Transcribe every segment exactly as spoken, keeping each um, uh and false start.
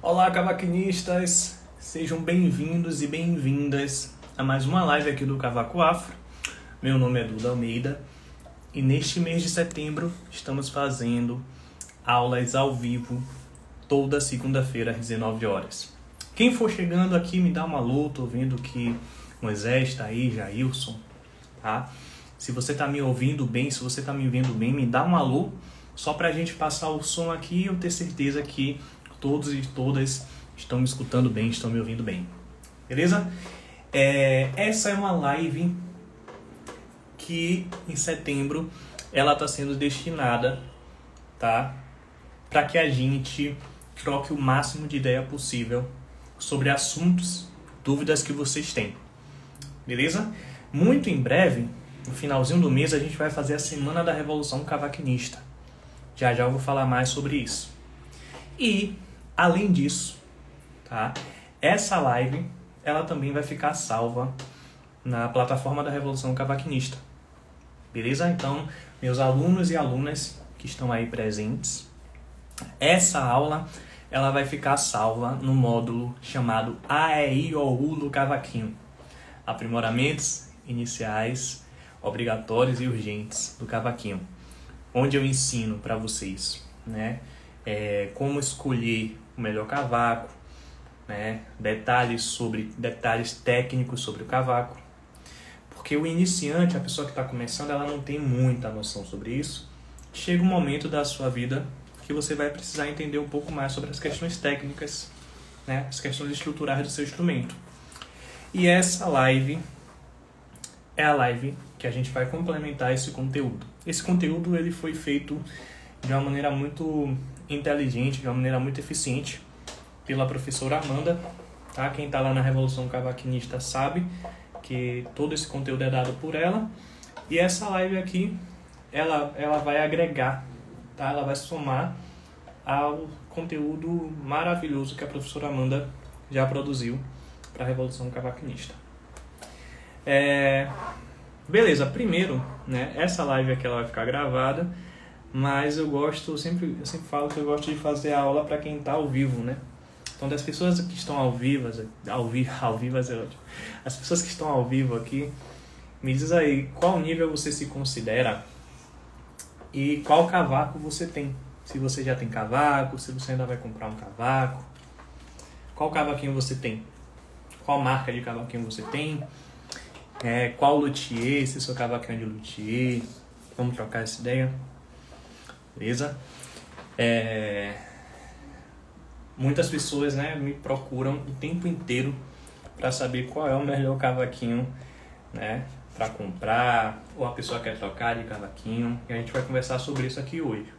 Olá, cavaquinistas! Sejam bem-vindos e bem-vindas a mais uma live aqui do Cavaco Afro. Meu nome é Duda Almeida e neste mês de setembro estamos fazendo aulas ao vivo toda segunda-feira às dezenove horas. Quem for chegando aqui, me dá um alô. Tô vendo que Moisés está aí, Jailson, tá? Se você tá me ouvindo bem, se você tá me vendo bem, me dá um alô, só pra gente passar o som aqui e eu ter certeza que todos e todas estão me escutando bem, estão me ouvindo bem. Beleza? É, essa é uma live que em setembro ela está sendo destinada, tá? Para que a gente troque o máximo de ideia possível sobre assuntos, dúvidas que vocês têm. Beleza? Muito em breve, no finalzinho do mês, a gente vai fazer a Semana da Revolução Cavaquinista. Já já eu vou falar mais sobre isso. E, além disso, tá? Essa live, ela também vai ficar salva na plataforma da Revolução Cavaquinista. Beleza? Então, meus alunos e alunas que estão aí presentes, essa aula, ela vai ficar salva no módulo chamado A E I O U no Cavaquinho. Aprimoramentos iniciais, obrigatórios e urgentes do cavaquinho, onde eu ensino para vocês, né, é, como escolher o melhor cavaco, né, detalhes sobre detalhes técnicos sobre o cavaco, porque o iniciante, a pessoa que está começando, ela não tem muita noção sobre isso. Chega um momento da sua vida que você vai precisar entender um pouco mais sobre as questões técnicas, né, as questões estruturais do seu instrumento. E essa live é a live que a gente vai complementar esse conteúdo. Esse conteúdo ele foi feito de uma maneira muito inteligente, de uma maneira muito eficiente pela professora Amanda, tá? Quem está lá na Revolução Cavaquinista sabe que todo esse conteúdo é dado por ela. E essa live aqui, ela, ela vai agregar, tá? Ela vai somar ao conteúdo maravilhoso que a professora Amanda já produziu para a Revolução Cavaquinista. É... Beleza, primeiro, né, essa live aqui ela vai ficar gravada, mas eu gosto, eu sempre, eu sempre falo que eu gosto de fazer a aula para quem está ao vivo, né? Então, das pessoas que estão ao vivo, ao vivo, ao vivo é ótimo. As pessoas que estão ao vivo aqui, me diz aí qual nível você se considera e qual cavaco você tem. Se você já tem cavaco, se você ainda vai comprar um cavaco, qual cavaquinho você tem? Qual marca de cavaquinho você tem? É, qual luthier, se seu cavaquinho é de luthier. Vamos trocar essa ideia. Beleza? É, muitas pessoas, né, me procuram o tempo inteiro para saber qual é o melhor cavaquinho, né, para comprar, ou a pessoa quer trocar de cavaquinho. E a gente vai conversar sobre isso aqui hoje.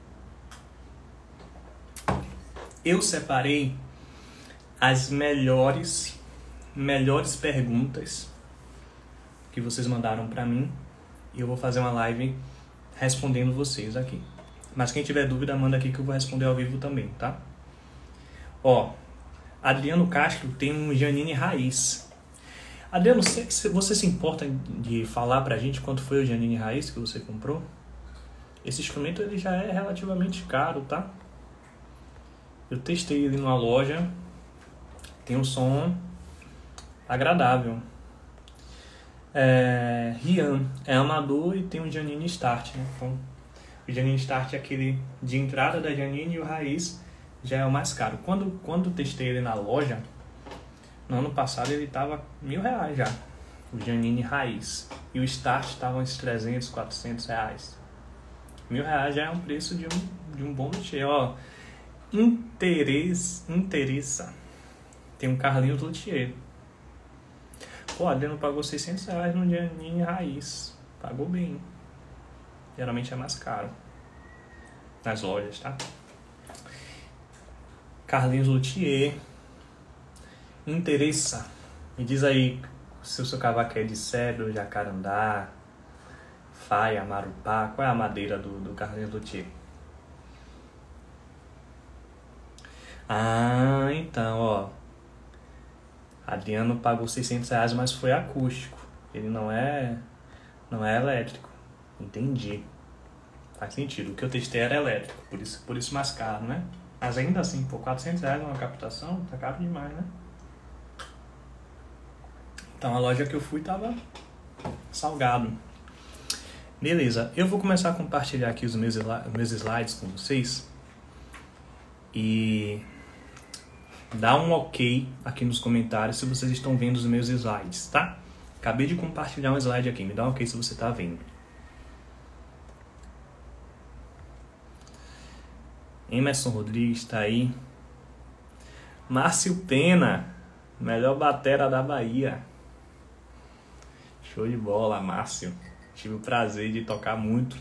Eu separei as melhores, melhores perguntas que vocês mandaram para mim e eu vou fazer uma live respondendo vocês aqui. Mas quem tiver dúvida, manda aqui que eu vou responder ao vivo também, tá? Ó, Adriano Castro tem um Janine Raiz. Adriano, você, você se importa de falar pra gente quanto foi o Janine Raiz que você comprou? Esse instrumento ele já é relativamente caro, tá? Eu testei ele numa loja, tem um som agradável. É, Rian é amador e tem um Janine Start, né? Então, o Janine Start é aquele de entrada da Janine e o Raiz já é o mais caro. Quando, quando testei ele na loja, no ano passado ele tava mil reais já, o Janine Raiz. E o Start tava uns trezentos, quatrocentos reais. Mil reais já é um preço de um, de um bom luthier, ó. Interesse, interessa. Tem um Carlinhos Luthier. Pô, a Adriano pagou seiscentos reais no Janine Raiz. Pagou bem. Geralmente é mais caro nas lojas, tá? Carlinhos Luthier. Interessa. Me diz aí se o seu cavaco é de cedro, jacarandá, faia, marupá. Qual é a madeira do, do Carlinhos Luthier? Ah, então, ó. Adriano pagou seiscentos reais, mas foi acústico. Ele não é, não é elétrico. Entendi. Faz sentido. O que eu testei era elétrico, por isso, por isso mais caro, né? Mas ainda assim, por quatrocentos reais uma captação, tá caro demais, né? Então a loja que eu fui tava salgado. Beleza, eu vou começar a compartilhar aqui os meus, meus slides com vocês. E dá um ok aqui nos comentários se vocês estão vendo os meus slides, tá? Acabei de compartilhar um slide aqui, me dá um ok se você tá vendo. Emerson Rodrigues tá aí. Márcio Pena, melhor batera da Bahia. Show de bola, Márcio. Tive o prazer de tocar muito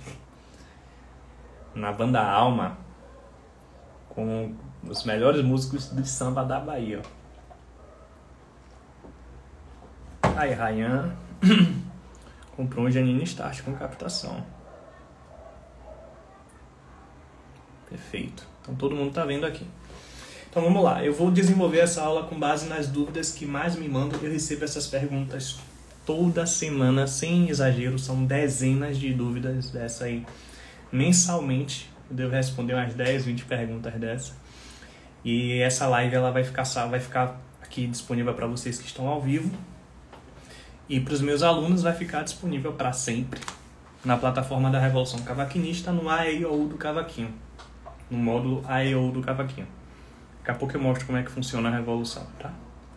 na banda Alma com os melhores músicos de samba da Bahia. Aí, Ryan comprou um Janine Start com captação. Perfeito. Então todo mundo tá vendo aqui. Então vamos lá. Eu vou desenvolver essa aula com base nas dúvidas que mais me mandam. Eu recebo essas perguntas toda semana, sem exagero. São dezenas de dúvidas dessa aí. Mensalmente eu devo responder umas dez, vinte perguntas dessa. E essa live ela vai ficar, vai ficar aqui disponível para vocês que estão ao vivo. E para os meus alunos vai ficar disponível para sempre na plataforma da Revolução Cavaquinista, no A E I O U do Cavaquinho. No módulo A E I O U do Cavaquinho. Daqui a pouco eu mostro como é que funciona a Revolução, tá?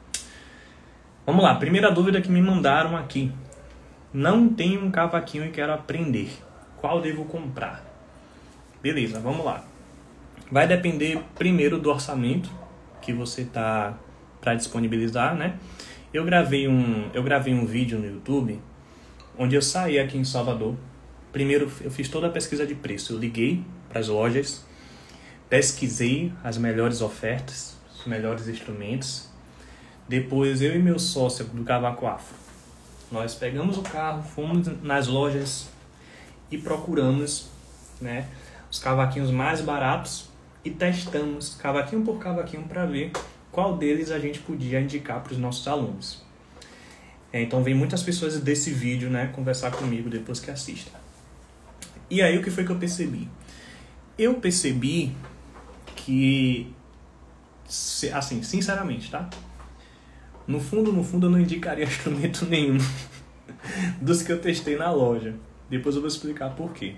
Vamos lá, primeira dúvida que me mandaram aqui. Não tenho um cavaquinho e quero aprender. Qual devo comprar? Beleza, vamos lá. Vai depender primeiro do orçamento que você tá para disponibilizar, né? Eu gravei um, eu gravei um vídeo no YouTube onde eu saí aqui em Salvador. Primeiro eu fiz toda a pesquisa de preço. Eu liguei para as lojas, pesquisei as melhores ofertas, os melhores instrumentos. Depois eu e meu sócio do Cavaco Afro, nós pegamos o carro, fomos nas lojas e procuramos, né, os cavaquinhos mais baratos e testamos cavaquinho por cavaquinho para ver qual deles a gente podia indicar para os nossos alunos. É, então vem muitas pessoas desse vídeo, né, conversar comigo depois que assistem. E aí o que foi que eu percebi? Eu percebi que, assim, sinceramente, tá? No fundo, no fundo eu não indicaria instrumento nenhum dos que eu testei na loja. Depois eu vou explicar por quê.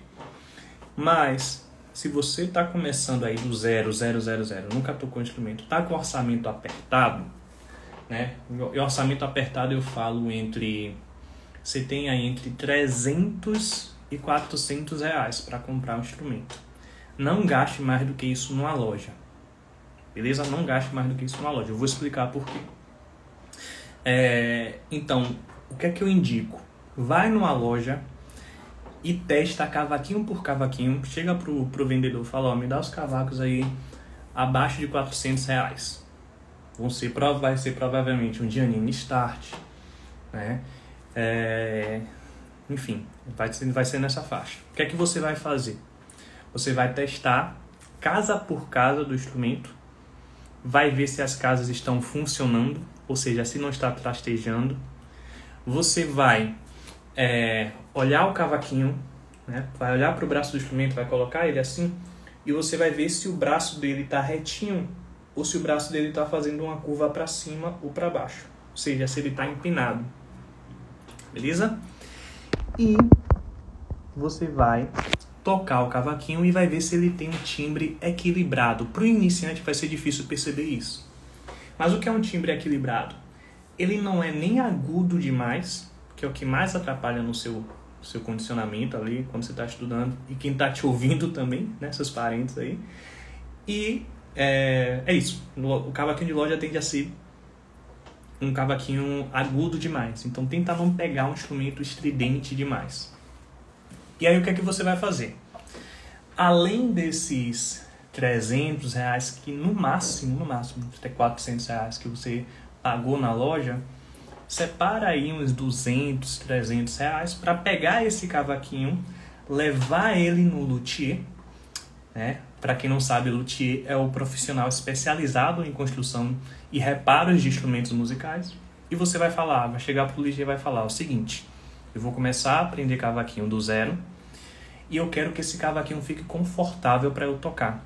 Mas se você está começando aí do zero, zero, zero, zero, nunca tocou instrumento, tá com orçamento apertado, né? E orçamento apertado eu falo entre... Você tem aí entre trezentos e quatrocentos reais para comprar um instrumento. Não gaste mais do que isso numa loja. Beleza? Não gaste mais do que isso numa loja. Eu vou explicar por quê. É, então, o que é que eu indico? Vai numa loja e testa cavaquinho por cavaquinho. Chega pro, pro vendedor e fala, ó, me dá os cavacos aí abaixo de quatrocentos reais. Vão ser, vai ser provavelmente um Janine Start, né? É, enfim, vai ser, vai ser nessa faixa. O que é que você vai fazer? Você vai testar casa por casa do instrumento, vai ver se as casas estão funcionando, ou seja, se não está trastejando. Você vai é, olhar o cavaquinho, né? Vai olhar para o braço do instrumento, vai colocar ele assim, e você vai ver se o braço dele está retinho ou se o braço dele está fazendo uma curva para cima ou para baixo, ou seja, se ele está empinado. Beleza? E você vai tocar o cavaquinho e vai ver se ele tem um timbre equilibrado. Para o iniciante vai ser difícil perceber isso. Mas o que é um timbre equilibrado? Ele não é nem agudo demais, que é o que mais atrapalha no seu, seu condicionamento ali, quando você está estudando, e quem está te ouvindo também, né, seus parentes aí. E é, é isso. O cavaquinho de loja tende a ser um cavaquinho agudo demais. Então tenta não pegar um instrumento estridente demais. E aí o que é que você vai fazer? Além desses trezentos reais, que no máximo, no máximo, até quatrocentos reais que você pagou na loja, separa aí uns duzentos, trezentos reais para pegar esse cavaquinho, levar ele no luthier, né? Para quem não sabe, luthier é o profissional especializado em construção e reparos de instrumentos musicais. E você vai falar, vai chegar para o luthier e vai falar o seguinte: eu vou começar a aprender cavaquinho do zero e eu quero que esse cavaquinho fique confortável para eu tocar.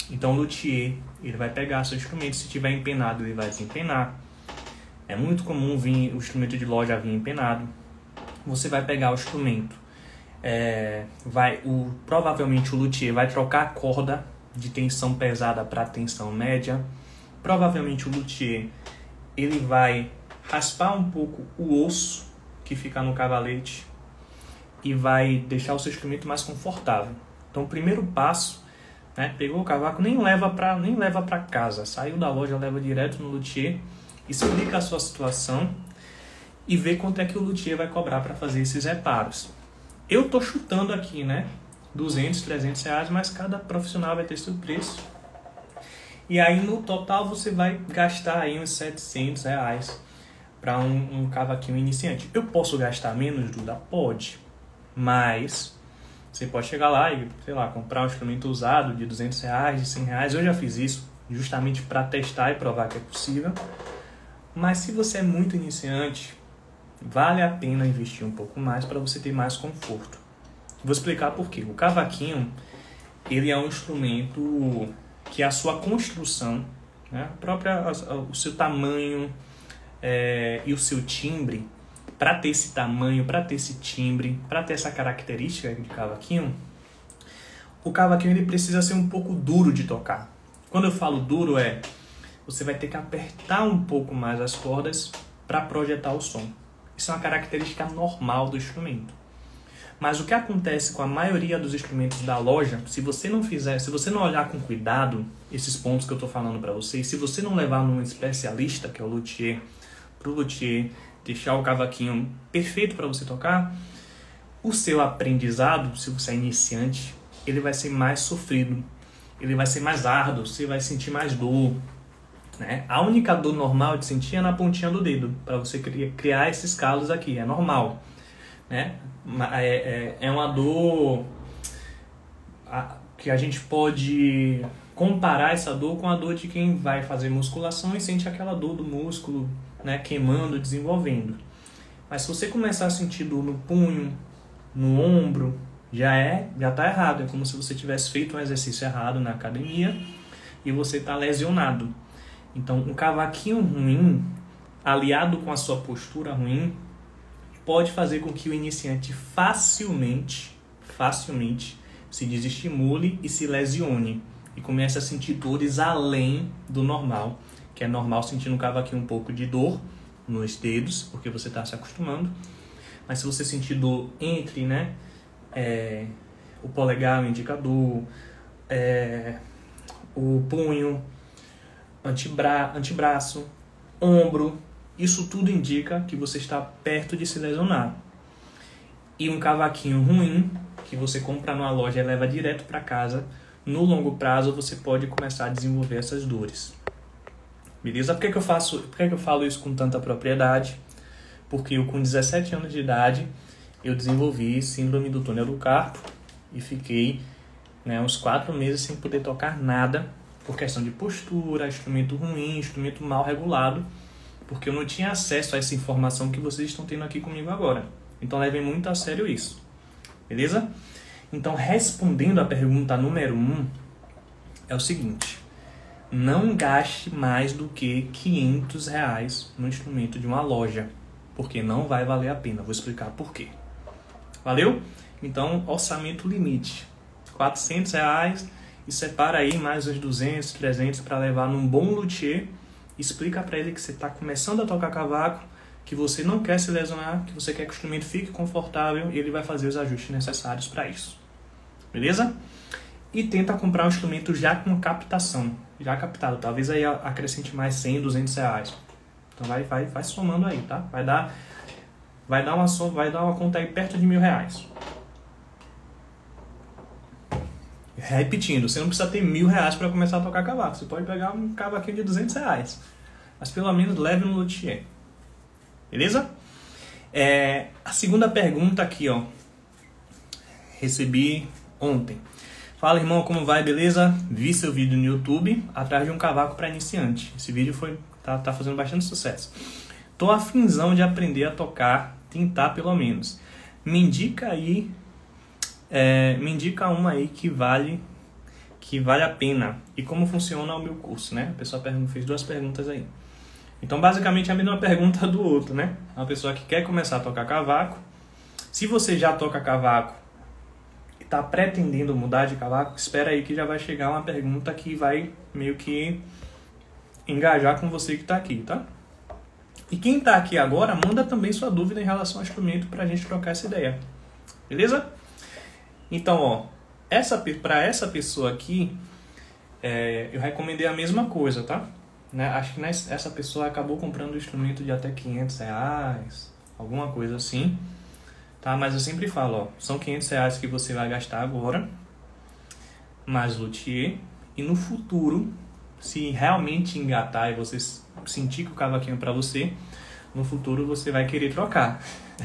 Então o luthier, ele vai pegar seu instrumento, se tiver empenado, ele vai desempenar. É muito comum vir o instrumento de loja vir empenado. Você vai pegar o instrumento, é, vai, o, provavelmente o luthier vai trocar a corda de tensão pesada para tensão média. Provavelmente o luthier, ele vai raspar um pouco o osso que fica no cavalete e vai deixar o seu instrumento mais confortável. Então o primeiro passo, né, pegou o cavaco, nem leva para nem leva para casa, saiu da loja, leva direto no luthier, explica a sua situação e vê quanto é que o luthier vai cobrar para fazer esses reparos. Eu tô chutando aqui, né, duzentos, trezentos reais, mas cada profissional vai ter seu preço. E aí no total você vai gastar aí uns setecentos reais para um, um cavaquinho iniciante. Eu posso gastar menos, Duda? Pode, mas você pode chegar lá e, sei lá, comprar um instrumento usado de duzentos reais, de cem reais. Eu já fiz isso justamente para testar e provar que é possível. Mas se você é muito iniciante, vale a pena investir um pouco mais para você ter mais conforto. Vou explicar por quê. O cavaquinho, ele é um instrumento que a sua construção, né, a própria, o seu tamanho é, e o seu timbre, para ter esse tamanho, para ter esse timbre, para ter essa característica de cavaquinho, o cavaquinho ele precisa ser um pouco duro de tocar. Quando eu falo duro é, você vai ter que apertar um pouco mais as cordas para projetar o som. Isso é uma característica normal do instrumento. Mas o que acontece com a maioria dos instrumentos da loja, se você não fizer, se você não olhar com cuidado esses pontos que eu estou falando para vocês, se você não levar num especialista, que é o luthier, para o luthier deixar o cavaquinho perfeito para você tocar, o seu aprendizado, se você é iniciante, ele vai ser mais sofrido, ele vai ser mais árduo, você vai sentir mais dor, né? A única dor normal de sentir é na pontinha do dedo, para você criar esses calos aqui, é normal, né? É, é, é uma dor a, que a gente pode comparar essa dor com a dor de quem vai fazer musculação e sente aquela dor do músculo, né, queimando, desenvolvendo. Mas se você começar a sentir dor no punho, no ombro, já é, já tá errado. É como se você tivesse feito um exercício errado na academia e você está lesionado. Então, um cavaquinho ruim, aliado com a sua postura ruim, pode fazer com que o iniciante facilmente, facilmente se desestimule e se lesione e comece a sentir dores além do normal, que é normal sentir no cavaquinho um pouco de dor nos dedos, porque você está se acostumando, mas se você sentir dor entre, né, é, o polegar, o indicador, é, o punho, antebra, antebraço, ombro, isso tudo indica que você está perto de se lesionar. E um cavaquinho ruim, que você compra numa loja e leva direto para casa, no longo prazo você pode começar a desenvolver essas dores. Beleza? Por que que eu faço, por que que eu falo isso com tanta propriedade? Porque eu, com dezessete anos de idade, eu desenvolvi síndrome do túnel do carpo e fiquei, né, uns quatro meses sem poder tocar nada por questão de postura, instrumento ruim, instrumento mal regulado, porque eu não tinha acesso a essa informação que vocês estão tendo aqui comigo agora. Então levem muito a sério isso. Beleza? Então, respondendo a pergunta número um, é o seguinte: não gaste mais do que quinhentos reais no instrumento de uma loja, porque não vai valer a pena. Vou explicar por quê. Valeu? Então, orçamento limite, quatrocentos reais, e separa aí mais uns duzentos, trezentos para levar num bom luthier. Explica para ele que você está começando a tocar cavaco, que você não quer se lesionar, que você quer que o instrumento fique confortável, e ele vai fazer os ajustes necessários para isso. Beleza? E tenta comprar um instrumento já com captação, já captado. Talvez aí acrescente mais cem, duzentos reais. Então vai, vai, vai somando aí, tá? Vai dar, vai dar uma, vai dar uma conta aí perto de mil reais. Repetindo, você não precisa ter mil reais para começar a tocar cavaco. Você pode pegar um cavaquinho de duzentos reais. Mas pelo menos leve no luthier. Beleza? É, a segunda pergunta aqui, ó. Recebi ontem. Fala, irmão, como vai? Beleza? Vi seu vídeo no YouTube atrás de um cavaco para iniciante. Esse vídeo foi, tá, tá fazendo bastante sucesso. Tô afinzão de aprender a tocar, tentar pelo menos. Me indica aí, é, me indica uma aí que vale que vale a pena e como funciona o meu curso, né? A pessoa fez duas perguntas aí. Então, basicamente, é a mesma pergunta do outro, né? É uma pessoa que quer começar a tocar cavaco. Se você já toca cavaco e está pretendendo mudar de cavaco, espera aí que já vai chegar uma pergunta que vai meio que engajar com você que está aqui, tá? E quem está aqui agora, manda também sua dúvida em relação ao instrumento para a gente trocar essa ideia. Beleza? Então, ó, essa, para essa pessoa aqui, é, eu recomendei a mesma coisa, tá? Né? Acho que essa pessoa acabou comprando um instrumento de até quinhentos reais, alguma coisa assim. Tá? Mas eu sempre falo, ó, são quinhentos reais que você vai gastar agora, mais luthier, e no futuro, se realmente engatar e você sentir que o cavaquinho é para você, no futuro você vai querer trocar.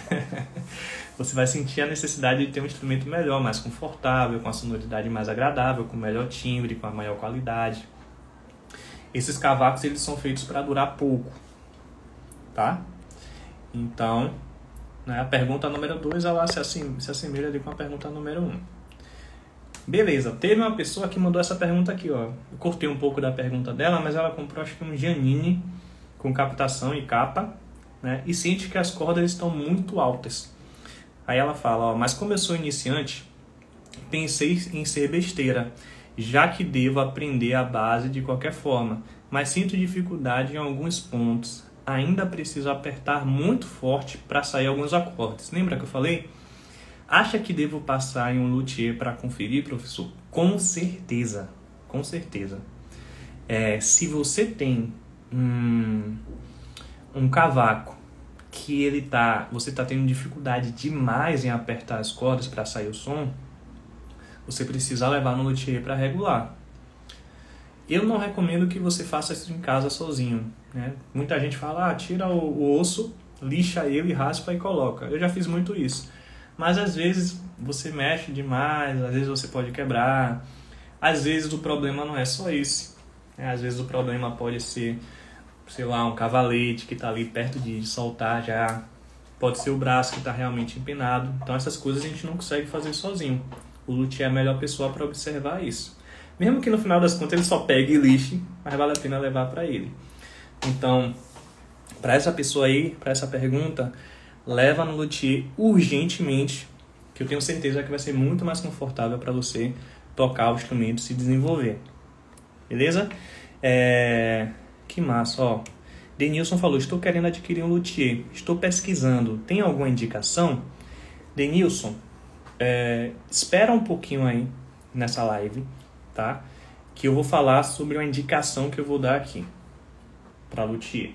Você vai sentir a necessidade de ter um instrumento melhor, mais confortável, com a sonoridade mais agradável, com melhor timbre, com a maior qualidade. Esses cavacos eles são feitos para durar pouco, tá? Então, né, a pergunta número dois ela se, assim, se assemelha ali com a pergunta número um. Beleza, teve uma pessoa que mandou essa pergunta aqui, ó. Eu cortei um pouco da pergunta dela, mas ela comprou acho que um Giannini com captação e capa, né? E sente que as cordas estão muito altas. Aí ela fala, ó, mas como eu sou iniciante, pensei em ser besteira, já que devo aprender a base de qualquer forma, mas sinto dificuldade em alguns pontos. Ainda preciso apertar muito forte para sair alguns acordes. Lembra que eu falei? Acha que devo passar em um luthier para conferir, professor? Com certeza, com certeza. É, se você tem um, um cavaco que ele tá, você está tendo dificuldade demais em apertar as cordas para sair o som, você precisa levar no luthier para regular. Eu não recomendo que você faça isso em casa sozinho, né? Muita gente fala, ah, tira o, o osso, lixa ele, raspa e coloca. Eu já fiz muito isso. Mas às vezes você mexe demais, às vezes você pode quebrar. Às vezes o problema não é só isso, né? Às vezes o problema pode ser, sei lá, um cavalete que está ali perto de soltar já. Pode ser o braço que está realmente empenado. Então essas coisas a gente não consegue fazer sozinho. O luthier é a melhor pessoa para observar isso. Mesmo que no final das contas ele só pegue e lixe, mas vale a pena levar para ele. Então, para essa pessoa aí, para essa pergunta, leva no luthier urgentemente, que eu tenho certeza que vai ser muito mais confortável para você tocar o instrumento e se desenvolver. Beleza? É... Que massa, ó. Denilson falou, estou querendo adquirir um luthier. Estou pesquisando. Tem alguma indicação? Denilson, é... espera um pouquinho aí nessa live, tá? Que eu vou falar sobre uma indicação que eu vou dar aqui para luthier.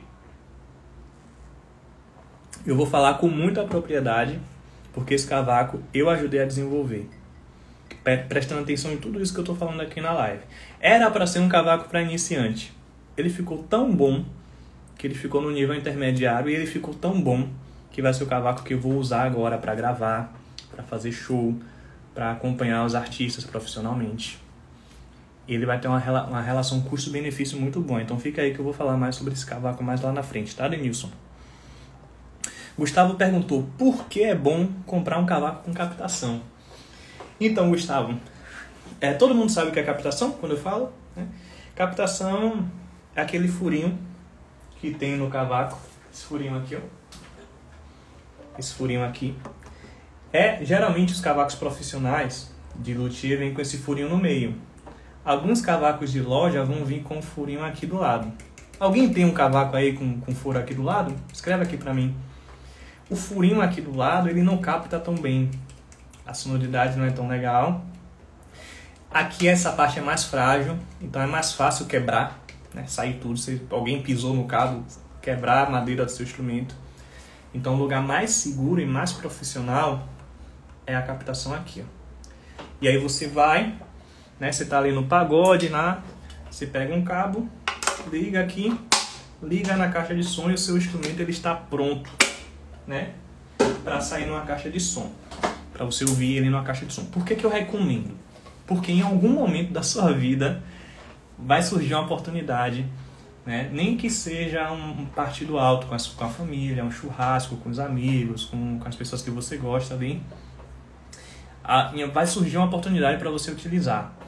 Eu vou falar com muita propriedade, porque esse cavaco eu ajudei a desenvolver. Prestando atenção em tudo isso que eu estou falando aqui na live. Era para ser um cavaco para iniciante. Ele ficou tão bom que ele ficou no nível intermediário e ele ficou tão bom que vai ser o cavaco que eu vou usar agora para gravar, para fazer show, para acompanhar os artistas profissionalmente. Ele vai ter uma, uma relação custo-benefício muito boa. Então fica aí que eu vou falar mais sobre esse cavaco mais lá na frente, tá, Denilson? Gustavo perguntou, por que é bom comprar um cavaco com captação? Então, Gustavo, é, todo mundo sabe o que é captação, quando eu falo, né? Captação é aquele furinho que tem no cavaco, esse furinho aqui, ó. Esse furinho aqui. É, geralmente os cavacos profissionais de luthier vêm com esse furinho no meio. Alguns cavacos de loja vão vir com um furinho aqui do lado. Alguém tem um cavaco aí com, com furo aqui do lado? Escreve aqui pra mim. O furinho aqui do lado, ele não capta tão bem. A sonoridade não é tão legal. Aqui essa parte é mais frágil, então é mais fácil quebrar, né? Sair tudo. Se alguém pisou no cabo, quebrar a madeira do seu instrumento. Então o lugar mais seguro e mais profissional é a captação aqui, ó. E aí você vai, né? Você tá ali no pagode, lá, você pega um cabo, liga aqui, liga na caixa de som e o seu instrumento ele está pronto, né, para sair numa caixa de som, para você ouvir ele numa caixa de som. Por que que eu recomendo? Porque em algum momento da sua vida vai surgir uma oportunidade, né, nem que seja um partido alto com a, com a família, um churrasco com os amigos, com, com as pessoas que você gosta ali, a, vai surgir uma oportunidade para você utilizar.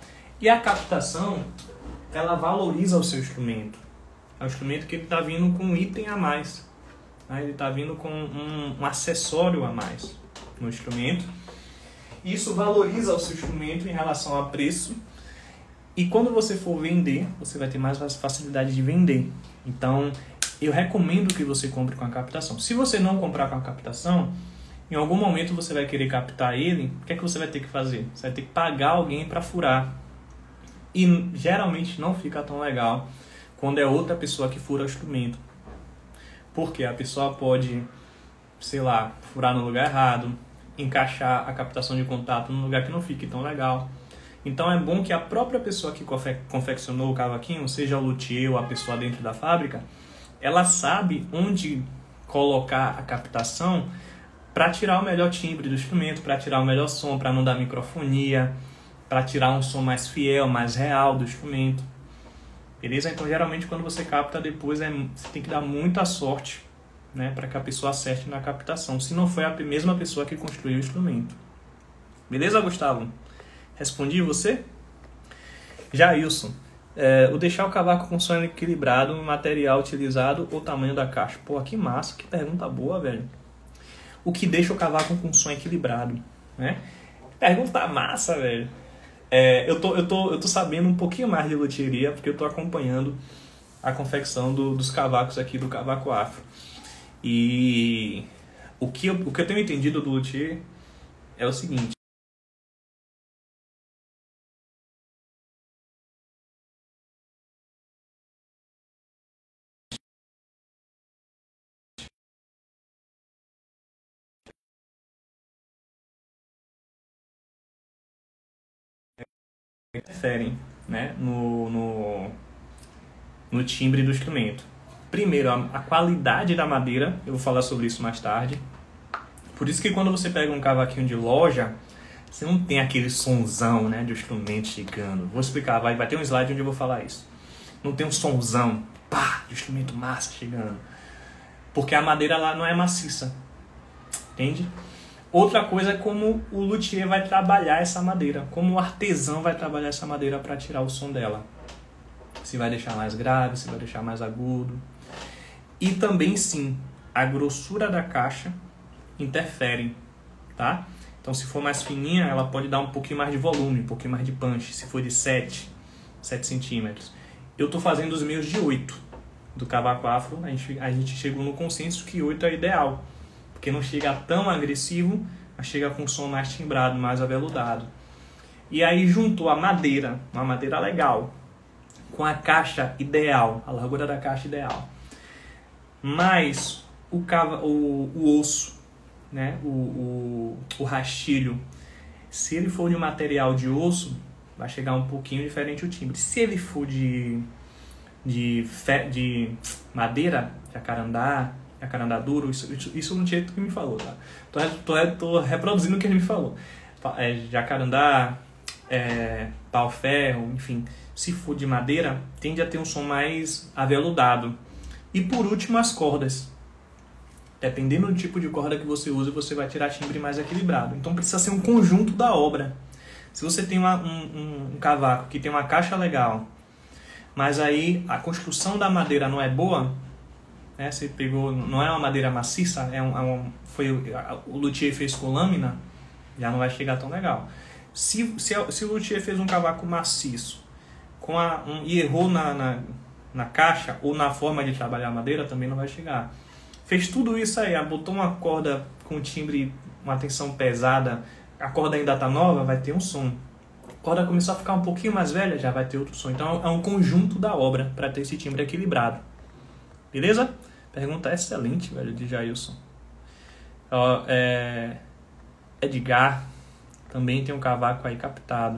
E a captação, ela valoriza o seu instrumento. É um instrumento que ele está vindo com um item a mais. Né? Ele está vindo com um, um acessório a mais no instrumento. Isso valoriza o seu instrumento em relação a preço. E quando você for vender, você vai ter mais facilidade de vender. Então, eu recomendo que você compre com a captação. Se você não comprar com a captação, em algum momento você vai querer captar ele, o que é que você vai ter que fazer? Você vai ter que pagar alguém para furar. E geralmente não fica tão legal quando é outra pessoa que fura o instrumento. Porque a pessoa pode, sei lá, furar no lugar errado, encaixar a captação de contato num lugar que não fique tão legal. Então é bom que a própria pessoa que confe- confeccionou o cavaquinho, seja o luthier ou a pessoa dentro da fábrica, ela sabe onde colocar a captação para tirar o melhor timbre do instrumento, para tirar o melhor som, para não dar microfonia, para tirar um som mais fiel, mais real do instrumento. Beleza? Então geralmente quando você capta depois, é, você tem que dar muita sorte, né, para que a pessoa acerte na captação, se não foi a mesma pessoa que construiu o instrumento. Beleza, Gustavo? Respondi você? Jailson, é, o deixar o cavaco com som equilibrado no material utilizado ou tamanho da caixa? Pô, que massa, que pergunta boa, velho. O que deixa o cavaco com som equilibrado, né? Pergunta massa, velho. É, eu, tô, eu, tô, eu tô sabendo um pouquinho mais de luthieria, porque eu tô acompanhando a confecção do, dos cavacos aqui do Cavaco Afro. E o que eu, o que eu tenho entendido do luthier é o seguinte. Interferem, né, no, no, no timbre do instrumento. Primeiro, a, a qualidade da madeira, eu vou falar sobre isso mais tarde. Por isso que quando você pega um cavaquinho de loja, você não tem aquele sonzão, né, de instrumento chegando. Vou explicar, vai, vai ter um slide onde eu vou falar isso. Não tem um sonzão, pá, de instrumento massa chegando. Porque a madeira lá não é maciça, entende? Outra coisa é como o luthier vai trabalhar essa madeira, como o artesão vai trabalhar essa madeira para tirar o som dela. Se vai deixar mais grave, se vai deixar mais agudo. E também, sim, a grossura da caixa interfere, tá? Então, se for mais fininha, ela pode dar um pouquinho mais de volume, um pouquinho mais de punch. Se for de sete, sete centímetros. Eu tô fazendo os meus de oito. Do Cavaco Afro, a gente, a gente chegou no consenso que oito é ideal. Porque não chega tão agressivo, mas chega com um som mais timbrado, mais aveludado. E aí juntou a madeira, uma madeira legal, com a caixa ideal, a largura da caixa ideal, mais o, cava, o, o osso, né? o, o, o rastilho. Se ele for de um material de osso, vai chegar um pouquinho diferente o timbre. Se ele for de, de, fe, de madeira, jacarandá, jacarandá duro, isso, isso, isso não tinha que me falou, tá? Tô, tô, tô reproduzindo o que ele me falou. É, jacarandá, é, pau-ferro, enfim, se for de madeira, tende a ter um som mais aveludado. E por último, as cordas. Dependendo do tipo de corda que você usa, você vai tirar timbre mais equilibrado. Então precisa ser um conjunto da obra. Se você tem uma, um, um, um cavaco que tem uma caixa legal, mas aí a construção da madeira não é boa, né? Você pegou, não é uma madeira maciça, é um, é um, foi, o luthier fez com lâmina, já não vai chegar tão legal. Se, se, se o luthier fez um cavaco maciço com a, um, e errou na, na, na caixa ou na forma de trabalhar a madeira, também não vai chegar. Fez tudo isso aí, botou uma corda com timbre, uma tensão pesada, a corda ainda está nova, vai ter um som. A corda começou a ficar um pouquinho mais velha, já vai ter outro som. Então é um conjunto da obra para ter esse timbre equilibrado. Beleza? Pergunta excelente, velho, de Jailson. Ó, é... Edgar também tem um cavaco aí captado.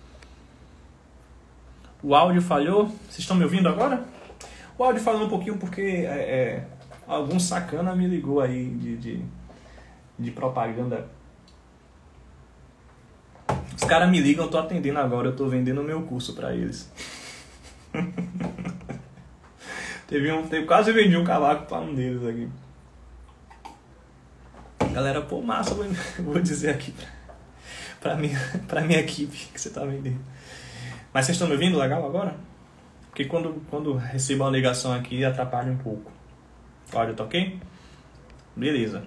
O áudio falhou. Vocês estão me ouvindo agora? O áudio falhou um pouquinho porque é, é, algum sacana me ligou aí de, de, de propaganda. Os caras me ligam, eu tô atendendo agora, eu tô vendendo o meu curso pra eles. Teve um tempo, quase vendi um cavaco pra um deles aqui. Galera, pô, massa, vou dizer aqui pra, pra, minha, pra minha equipe que você tá vendendo. Mas vocês estão me ouvindo legal agora? Porque quando, quando recebo uma ligação aqui, atrapalha um pouco. O áudio tá ok? Beleza.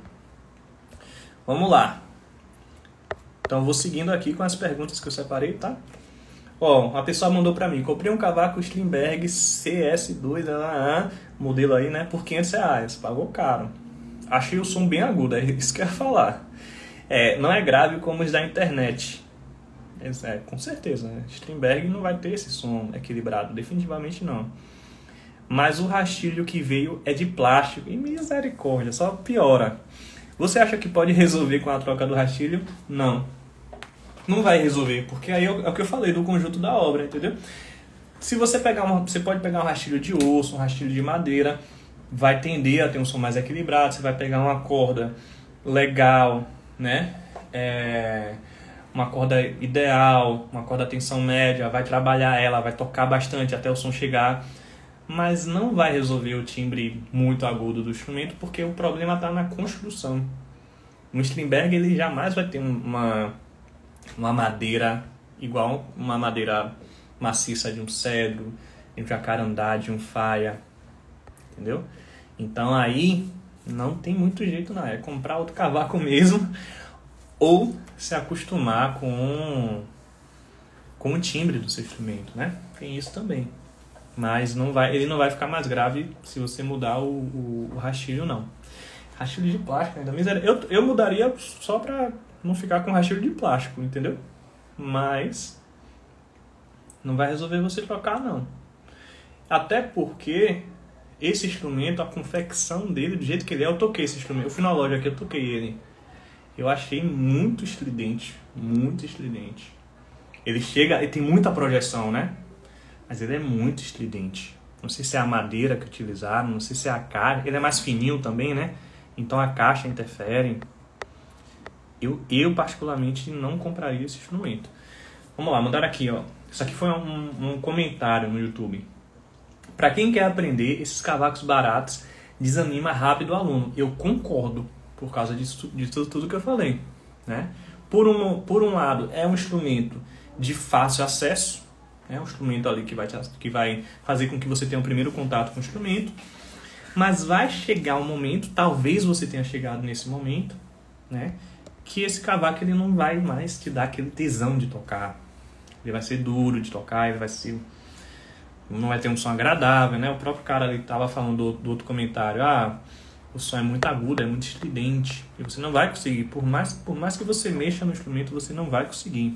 Vamos lá. Então, eu vou seguindo aqui com as perguntas que eu separei, tá? Ó, a pessoa mandou pra mim. Comprei um cavaco Strindberg C S dois, modelo aí, né? Por quinhentos reais. Pagou caro. Achei o som bem agudo, é isso que eu ia falar. É, não é grave como os da internet. É, com certeza, né? Strindberg não vai ter esse som equilibrado, definitivamente não. Mas o rastilho que veio é de plástico. E misericórdia, só piora. Você acha que pode resolver com a troca do rastilho? Não. Não vai resolver, porque aí é o que eu falei do conjunto da obra, entendeu? Se você pegar uma, você pode pegar um rastilho de osso, um rastilho de madeira, vai tender a ter um som mais equilibrado. Você vai pegar uma corda legal, né? É, uma corda ideal, uma corda tensão média, vai trabalhar ela, vai tocar bastante até o som chegar, mas não vai resolver o timbre muito agudo do instrumento, porque o problema está na construção. No Strindberg ele jamais vai ter uma, uma madeira igual uma madeira maciça de um cedro, de um jacarandá, de um faia, entendeu? Então aí não tem muito jeito não, é comprar outro cavaco mesmo, ou se acostumar com, com o timbre do seu instrumento, né? Tem isso também. Mas não vai, ele não vai ficar mais grave se você mudar o, o, o rastilho, não. Rastilho de plástico ainda. Eu, eu mudaria só pra não ficar com rastilho de plástico, entendeu? Mas não vai resolver você trocar, não. Até porque esse instrumento, a confecção dele, do jeito que ele é, eu toquei esse instrumento. Eu fui na loja aqui, eu toquei ele. Eu achei muito estridente, muito estridente. Ele chega, ele tem muita projeção, né? Mas ele é muito estridente. Não sei se é a madeira que utilizaram, não sei se é a caixa. Ele é mais fininho também, né? Então a caixa interfere. Eu, eu particularmente, não compraria esse instrumento. Vamos lá, mandar aqui, ó. Isso aqui foi um, um comentário no YouTube. Para quem quer aprender, esses cavacos baratos desanima rápido o aluno. Eu concordo. Por causa disso, de tudo, tudo que eu falei, né? Por um, por um lado, é um instrumento de fácil acesso, é um instrumento ali que vai, te, que vai fazer com que você tenha um primeiro contato com o instrumento, mas vai chegar um momento, talvez você tenha chegado nesse momento, né? Que esse cavaco ele não vai mais te dar aquele tesão de tocar. Ele vai ser duro de tocar, ele vai ser... não vai ter um som agradável, né? O próprio cara ali estava falando do, do outro comentário, ah... o som é muito agudo, é muito estridente. E você não vai conseguir. Por mais, por mais que você mexa no instrumento, você não vai conseguir.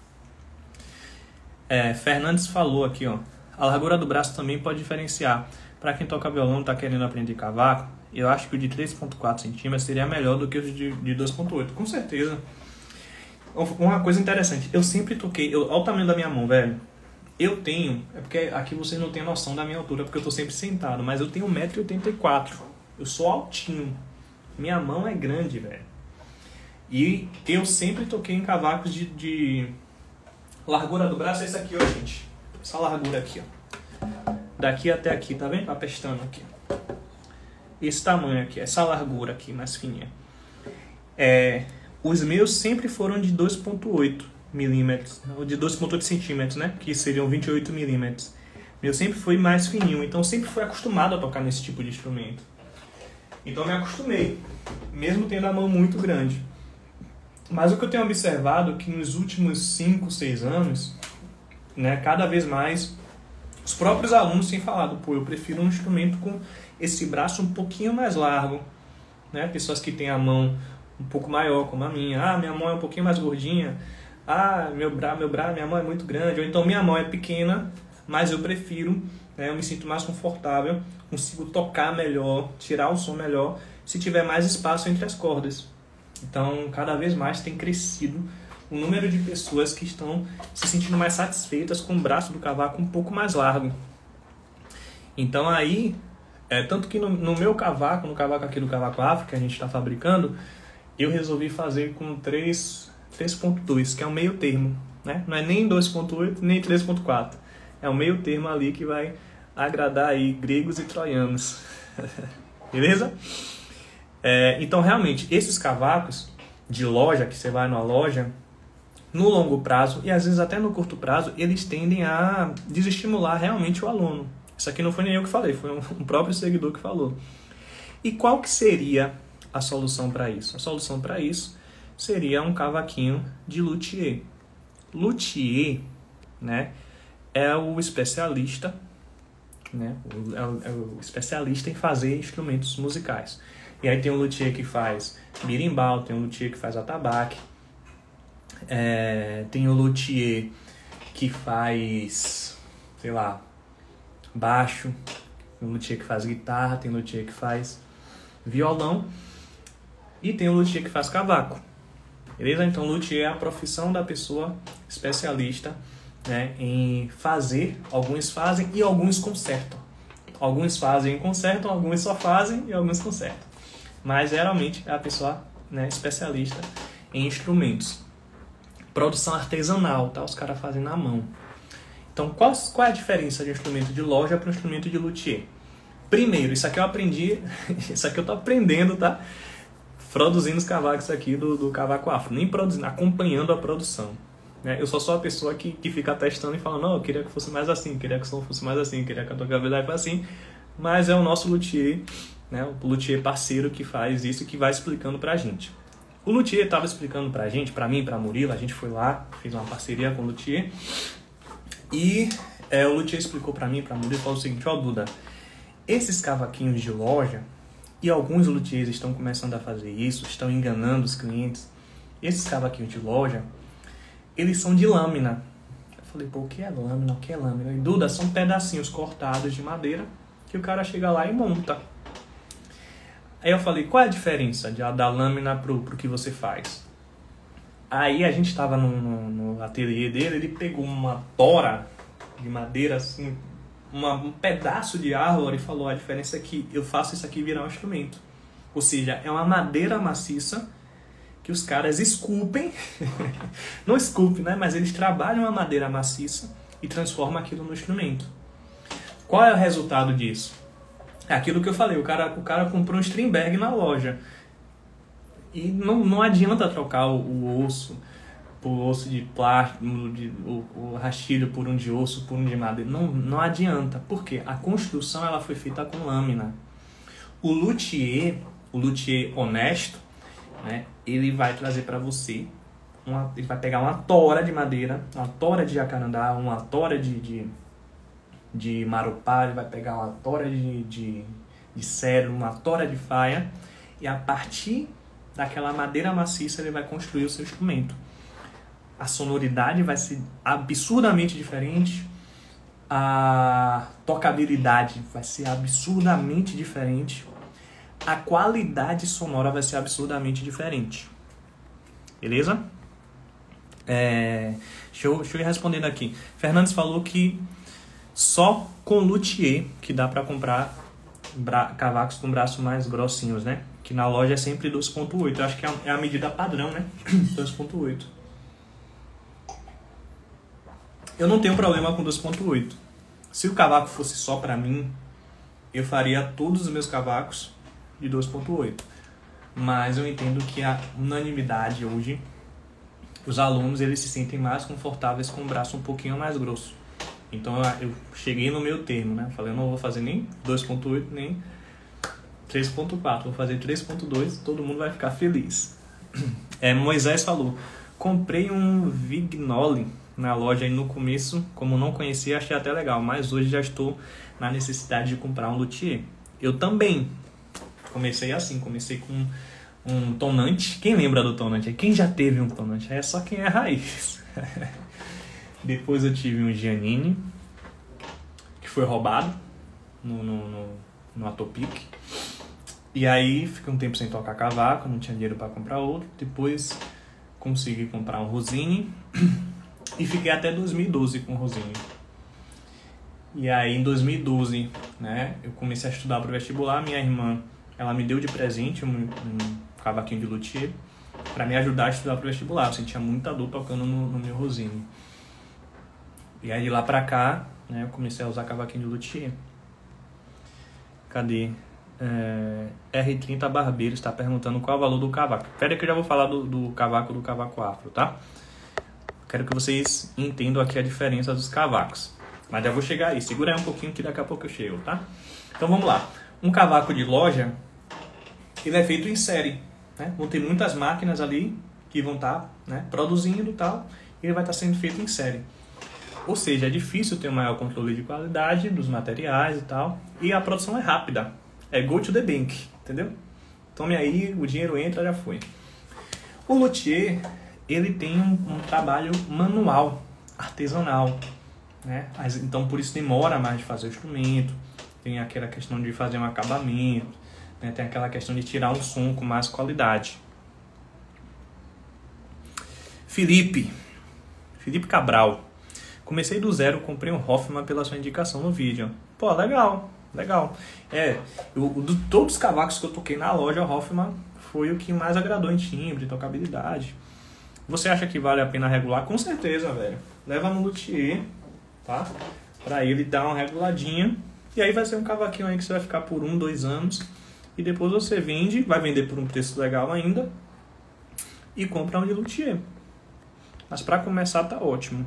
É, Fernandes falou aqui, ó. A largura do braço também pode diferenciar. Para quem toca violão e está querendo aprender cavaco, eu acho que o de três vírgula quatro centímetros seria melhor do que o de, de dois vírgula oito. Com certeza. Uma coisa interessante. Eu sempre toquei... Eu, olha o tamanho da minha mão, velho. Eu tenho... É porque aqui vocês não têm noção da minha altura, porque eu estou sempre sentado. Mas eu tenho um metro e oitenta e quatro. Eu sou altinho. Minha mão é grande, velho. E eu sempre toquei em cavacos de, de... largura do braço é esse aqui, ó, gente. Essa largura aqui, ó. Daqui até aqui, tá vendo? Tá pestando aqui. Esse tamanho aqui, essa largura aqui, mais fininha. É... Os meus sempre foram de dois vírgula oito milímetros. Ou de dois vírgula oito centímetros, né? Que seriam vinte e oito milímetros. Meu sempre foi mais fininho. Então sempre fui acostumado a tocar nesse tipo de instrumento. Então eu me acostumei, mesmo tendo a mão muito grande. Mas o que eu tenho observado é que nos últimos cinco, seis anos, né, cada vez mais, os próprios alunos têm falado, pô, eu prefiro um instrumento com esse braço um pouquinho mais largo. Né? Pessoas que têm a mão um pouco maior, como a minha. Ah, minha mão é um pouquinho mais gordinha. Ah, meu bra, meu bra, minha mão é muito grande. Ou então minha mão é pequena, mas eu prefiro, né, eu me sinto mais confortável, consigo tocar melhor, tirar o som melhor, se tiver mais espaço entre as cordas. Então, cada vez mais tem crescido o número de pessoas que estão se sentindo mais satisfeitas com o braço do cavaco um pouco mais largo. Então aí, é, tanto que no, no meu cavaco, no cavaco aqui do Cavaco Afro, que a gente está fabricando, eu resolvi fazer com três ponto dois, que é um meio termo, né? Não é nem dois ponto oito, nem três ponto quatro. É um meio termo ali que vai agradar aí gregos e troianos. Beleza? É, então, realmente, esses cavacos de loja, que você vai numa loja, no longo prazo e às vezes até no curto prazo, eles tendem a desestimular realmente o aluno. Isso aqui não foi nem eu que falei, foi um, um próprio seguidor que falou. E qual que seria a solução para isso? A solução para isso seria um cavaquinho de luthier. Luthier, né, é o especialista, né, é o, é o especialista em fazer instrumentos musicais. E aí tem o luthier que faz berimbau, tem o luthier que faz atabaque, é, tem o luthier que faz, sei lá, baixo, tem o luthier que faz guitarra, tem o luthier que faz violão e tem o luthier que faz cavaco. Beleza? Então, luthier é a profissão da pessoa especialista, né, em fazer. Alguns fazem e alguns consertam. Alguns fazem e consertam, alguns só fazem e alguns consertam. Mas, geralmente, é a pessoa, né, especialista em instrumentos. Produção artesanal, tá? Os caras fazem na mão. Então, qual, qual é a diferença de um instrumento de loja para um instrumento de luthier? Primeiro, isso aqui eu aprendi, isso aqui eu tô aprendendo, tá? Produzindo os cavacos aqui do, do Cavaco Afro. Nem produzindo, acompanhando a produção. Né? Eu só sou a pessoa que, que fica testando e falando, não, eu queria que fosse mais assim, queria que o som fosse mais assim, queria que a tocabilidade fosse assim. Mas é o nosso luthier, né, o luthier parceiro que faz isso e que vai explicando pra gente. O luthier estava explicando pra gente, pra mim, pra Murilo, a gente foi lá, fez uma parceria com o luthier. E é, o luthier explicou pra mim, pra Murilo, falou o seguinte, ó, Duda, esses cavaquinhos de loja, e alguns luthiers estão começando a fazer isso, estão enganando os clientes, esses cavaquinhos de loja, eles são de lâmina. Eu falei, pô, o que é lâmina? O que é lâmina? E Duda, são pedacinhos cortados de madeira que o cara chega lá e monta. Aí eu falei, qual é a diferença de, da lâmina pro, pro que você faz? Aí a gente estava no, no, no ateliê dele, ele pegou uma tora de madeira, assim, uma, um pedaço de árvore e falou, a diferença é que eu faço isso aqui virar um instrumento. Ou seja, é uma madeira maciça que os caras esculpem, não esculpem, né? Mas eles trabalham a madeira maciça e transformam aquilo no instrumento. Qual é o resultado disso? É aquilo que eu falei, o cara, o cara comprou um Strindberg na loja. E não, não adianta trocar o, o osso por osso de plástico, de, o, o rastilho por um de osso, por um de madeira. Não, não adianta. Por quê? A construção ela foi feita com lâmina. O luthier, o luthier honesto, né, ele vai trazer para você, uma, ele vai pegar uma tora de madeira, uma tora de jacarandá, uma tora de... de de marupá, ele vai pegar uma tora de, de, de cedro, uma tora de faia, e a partir daquela madeira maciça ele vai construir o seu instrumento. A sonoridade vai ser absurdamente diferente, a tocabilidade vai ser absurdamente diferente, a qualidade sonora vai ser absurdamente diferente. Beleza? É, deixa, eu, deixa eu ir respondendo aqui. Fernandes falou que só com luthier que dá para comprar bra- cavacos com braços mais grossinhos, né? Que na loja é sempre dois ponto oito. Eu acho que é a, é a medida padrão, né? dois ponto oito. Eu não tenho problema com dois ponto oito. Se o cavaco fosse só para mim, eu faria todos os meus cavacos de dois ponto oito. Mas eu entendo que a unanimidade hoje, os alunos eles se sentem mais confortáveis com o braço um pouquinho mais grosso. Então eu cheguei no meu termo, né? Falei, eu não vou fazer nem dois ponto oito, nem três ponto quatro. Vou fazer três ponto dois, todo mundo vai ficar feliz. É, Moisés falou, comprei um Vignoli na loja e no começo, como não conhecia, achei até legal. Mas hoje já estou na necessidade de comprar um luthier. Eu também comecei assim, comecei com um tonante. Quem lembra do tonante? Quem já teve um tonante? É só quem é raiz. Depois eu tive um Giannini, que foi roubado no, no, no, no Atopic. E aí fiquei um tempo sem tocar cavaco, não tinha dinheiro para comprar outro. Depois consegui comprar um Rossini e fiquei até dois mil e doze com o Rossini. E aí em dois mil e doze, né, eu comecei a estudar para o vestibular. Minha irmã, ela me deu de presente um, um cavaquinho de luthier para me ajudar a estudar para o vestibular. Eu sentia muita dor tocando no, no meu Rossini. E aí de lá pra cá, né, eu comecei a usar cavaquinho de luthier. Cadê? É, R trinta Barbeiro está perguntando qual é o valor do cavaco. Espera que eu já vou falar do, do cavaco do Cavaco Afro, tá? Quero que vocês entendam aqui a diferença dos cavacos. Mas já vou chegar aí. Segura aí um pouquinho que daqui a pouco eu chego, tá? Então vamos lá. Um cavaco de loja, ele é feito em série, né? Vão ter muitas máquinas ali que vão estar, né, produzindo e tal. E ele vai estar sendo feito em série. Ou seja, é difícil ter um maior controle de qualidade dos materiais e tal. E a produção é rápida. É go to the bank, entendeu? Tome aí, o dinheiro entra, já foi. O luthier, ele tem um, um trabalho manual, artesanal, né? Então, por isso demora mais de fazer o instrumento. Tem aquela questão de fazer um acabamento, né? Tem aquela questão de tirar um som com mais qualidade. Felipe. Felipe Cabral. Comecei do zero, comprei um Hoffman pela sua indicação no vídeo. Pô, legal, legal. É, eu, de todos os cavacos que eu toquei na loja, o Hoffman foi o que mais agradou em timbre, tocabilidade. Você acha que vale a pena regular? Com certeza, velho. Leva no luthier, tá? Pra ele dar uma reguladinha. E aí vai ser um cavaquinho aí que você vai ficar por um, dois anos. E depois você vende, vai vender por um preço legal ainda. E compra um de luthier. Mas pra começar tá ótimo.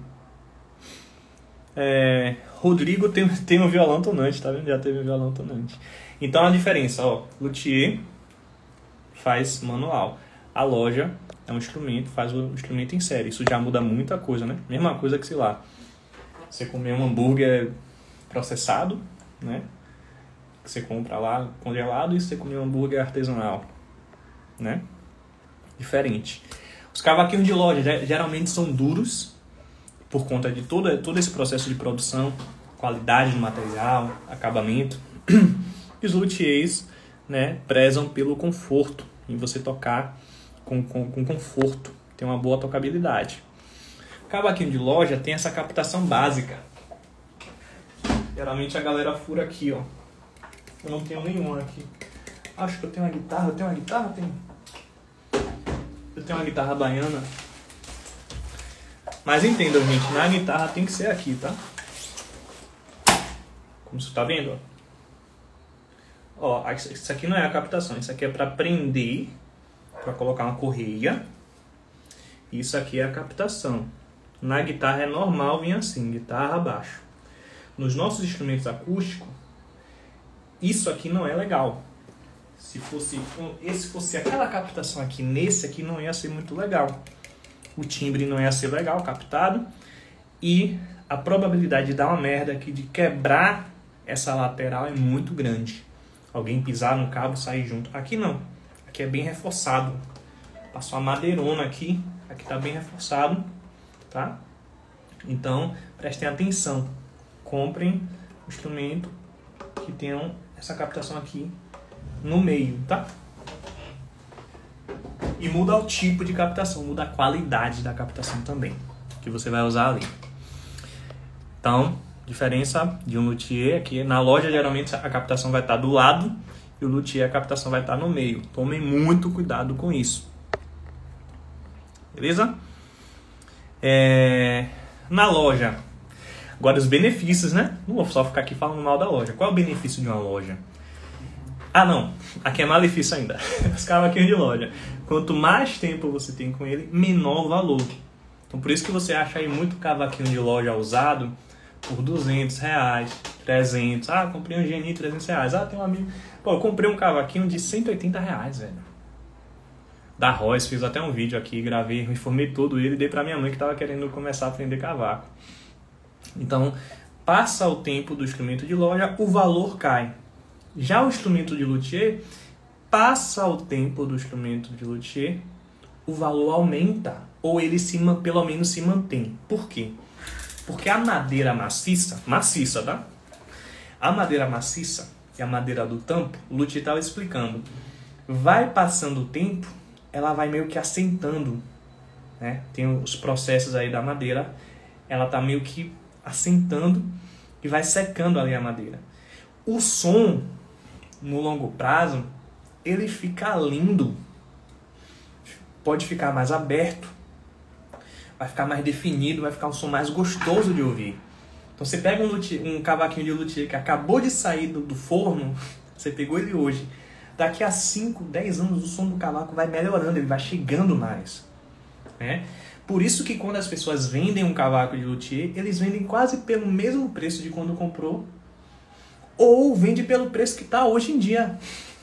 É, Rodrigo tem, tem um violão tonante, tá vendo? Já teve um violão tonante. Então a diferença, ó, luthier faz manual. A loja é um instrumento, faz o instrumento em série. Isso já muda muita coisa, né? Mesma coisa que, sei lá, você comer um hambúrguer processado, né? Que você compra lá congelado, e você comer um hambúrguer artesanal, né? Diferente. Os cavaquinhos de loja geralmente são duros, por conta de todo, todo esse processo de produção, qualidade do material, acabamento. E os luthiers, né, prezam pelo conforto, em você tocar com, com, com conforto, tem uma boa tocabilidade. O cavaquinho de loja tem essa captação básica. Geralmente a galera fura aqui, ó. Eu não tenho nenhuma aqui. Acho que eu tenho uma guitarra, eu tenho uma guitarra, eu tenho... Eu tenho uma guitarra baiana. Mas entendam, gente, na guitarra tem que ser aqui, tá? Como você tá vendo, ó. Ó, isso aqui não é a captação, isso aqui é para prender, para colocar uma correia. Isso aqui é a captação. Na guitarra é normal vir assim, guitarra abaixo. Nos nossos instrumentos acústicos, isso aqui não é legal. Se fosse, esse fosse aquela captação aqui, nesse aqui não ia ser muito legal. O timbre não ia ser legal captado e a probabilidade de dar uma merda aqui, de quebrar essa lateral, é muito grande. Alguém pisar no cabo e sair junto. Aqui não. Aqui é bem reforçado. Passou a madeirona aqui. Aqui tá bem reforçado, tá? Então, prestem atenção. Comprem um instrumento que tenham essa captação aqui no meio, tá? E muda o tipo de captação, muda a qualidade da captação também, que você vai usar ali. Então, diferença de um luthier aqui. Na loja, geralmente, a captação vai estar do lado e o luthier, a captação vai estar no meio. Tomem muito cuidado com isso. Beleza? É... Na loja. Agora, os benefícios, né? Não vou só ficar aqui falando mal da loja. Qual é o benefício de uma loja? Ah, não. Aqui é malefício ainda. Os cavaquinhos de loja. Quanto mais tempo você tem com ele, menor o valor. Então, por isso que você acha aí muito cavaquinho de loja usado por duzentos reais, trezentos. Ah, comprei um Geni, trezentos reais. Ah, tem um amigo... Pô, eu comprei um cavaquinho de cento e oitenta reais, velho. Da Royce, fiz até um vídeo aqui, gravei, informei todo ele e dei pra minha mãe que tava querendo começar a aprender cavaco. Então, passa o tempo do instrumento de loja, o valor cai. Já o instrumento de luthier, passa o tempo do instrumento de luthier, o valor aumenta, ou ele se, pelo menos se mantém. Por quê? Porque a madeira maciça, maciça, tá? A madeira maciça e a madeira do tampo, o luthier estava explicando, vai passando o tempo, ela vai meio que assentando, né? Tem os processos aí da madeira, ela tá meio que assentando e vai secando ali a madeira. O som, no longo prazo, ele fica lindo. Pode ficar mais aberto, vai ficar mais definido, vai ficar um som mais gostoso de ouvir. Então você pega um, luthier, um cavaquinho de luthier que acabou de sair do, do forno, você pegou ele hoje, daqui a cinco, dez anos o som do cavaco vai melhorando, ele vai chegando mais, né? Por isso que quando as pessoas vendem um cavaco de luthier, eles vendem quase pelo mesmo preço de quando comprou, ou vende pelo preço que está hoje em dia.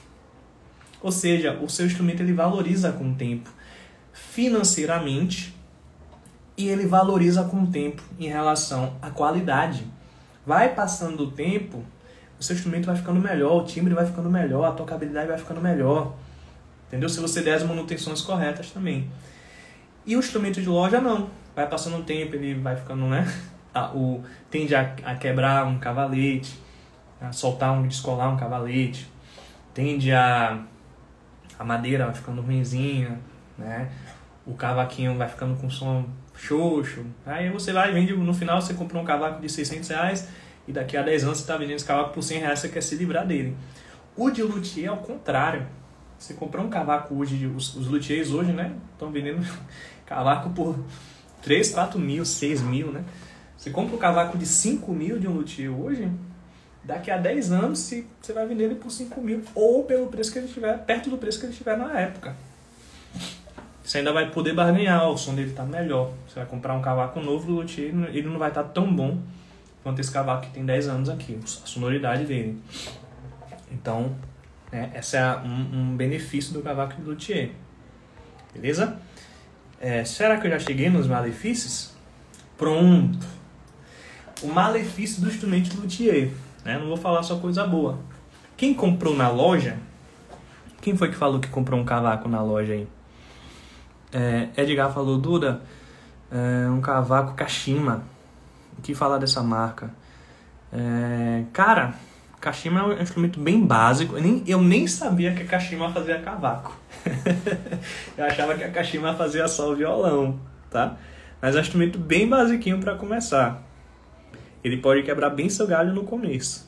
Ou seja, o seu instrumento ele valoriza com o tempo financeiramente e ele valoriza com o tempo em relação à qualidade. Vai passando o tempo, o seu instrumento vai ficando melhor, o timbre vai ficando melhor, a tocabilidade vai ficando melhor. Entendeu? Se você der as manutenções corretas também. E o instrumento de loja não. Vai passando o tempo, ele vai ficando, né? O, tende a, a quebrar um cavalete, a soltar um, descolar um cavalete. Tende a... A madeira vai ficando ruinzinha, né? O cavaquinho vai ficando com som xoxo. Aí você vai e vende, no final você comprou um cavaco de seiscentos reais e daqui a dez anos você está vendendo esse cavaco por cem reais, você quer se livrar dele. O de luthier é ao contrário. Você comprou um cavaco hoje, os, os luthiers hoje, né? Estão vendendo cavaco por três, quatro mil, seis mil, né? Você compra um cavaco de cinco mil de um luthier hoje, daqui a dez anos se, você vai vender ele por cinco mil ou pelo preço que ele tiver, perto do preço que ele tiver na época. Você ainda vai poder barganhar, o som dele está melhor. Você vai comprar um cavaco novo do luthier, ele não vai estar tão bom quanto esse cavaco que tem dez anos aqui, a sonoridade dele. Então, né, esse é um, um benefício do cavaco de luthier. Beleza? É, será que eu já cheguei nos malefícios? Pronto! O malefício do instrumento de luthier. Né? Não vou falar só coisa boa. Quem comprou na loja... Quem foi que falou que comprou um cavaco na loja aí? É, Edgar falou, Duda, é, um cavaco Kashima. O que falar dessa marca? É, cara, Kashima é um instrumento bem básico. Eu nem, eu nem sabia que a Kashima fazia cavaco. Eu achava que a Kashima fazia só o violão, tá? Mas é um instrumento bem basiquinho para começar. Ele pode quebrar bem seu galho no começo.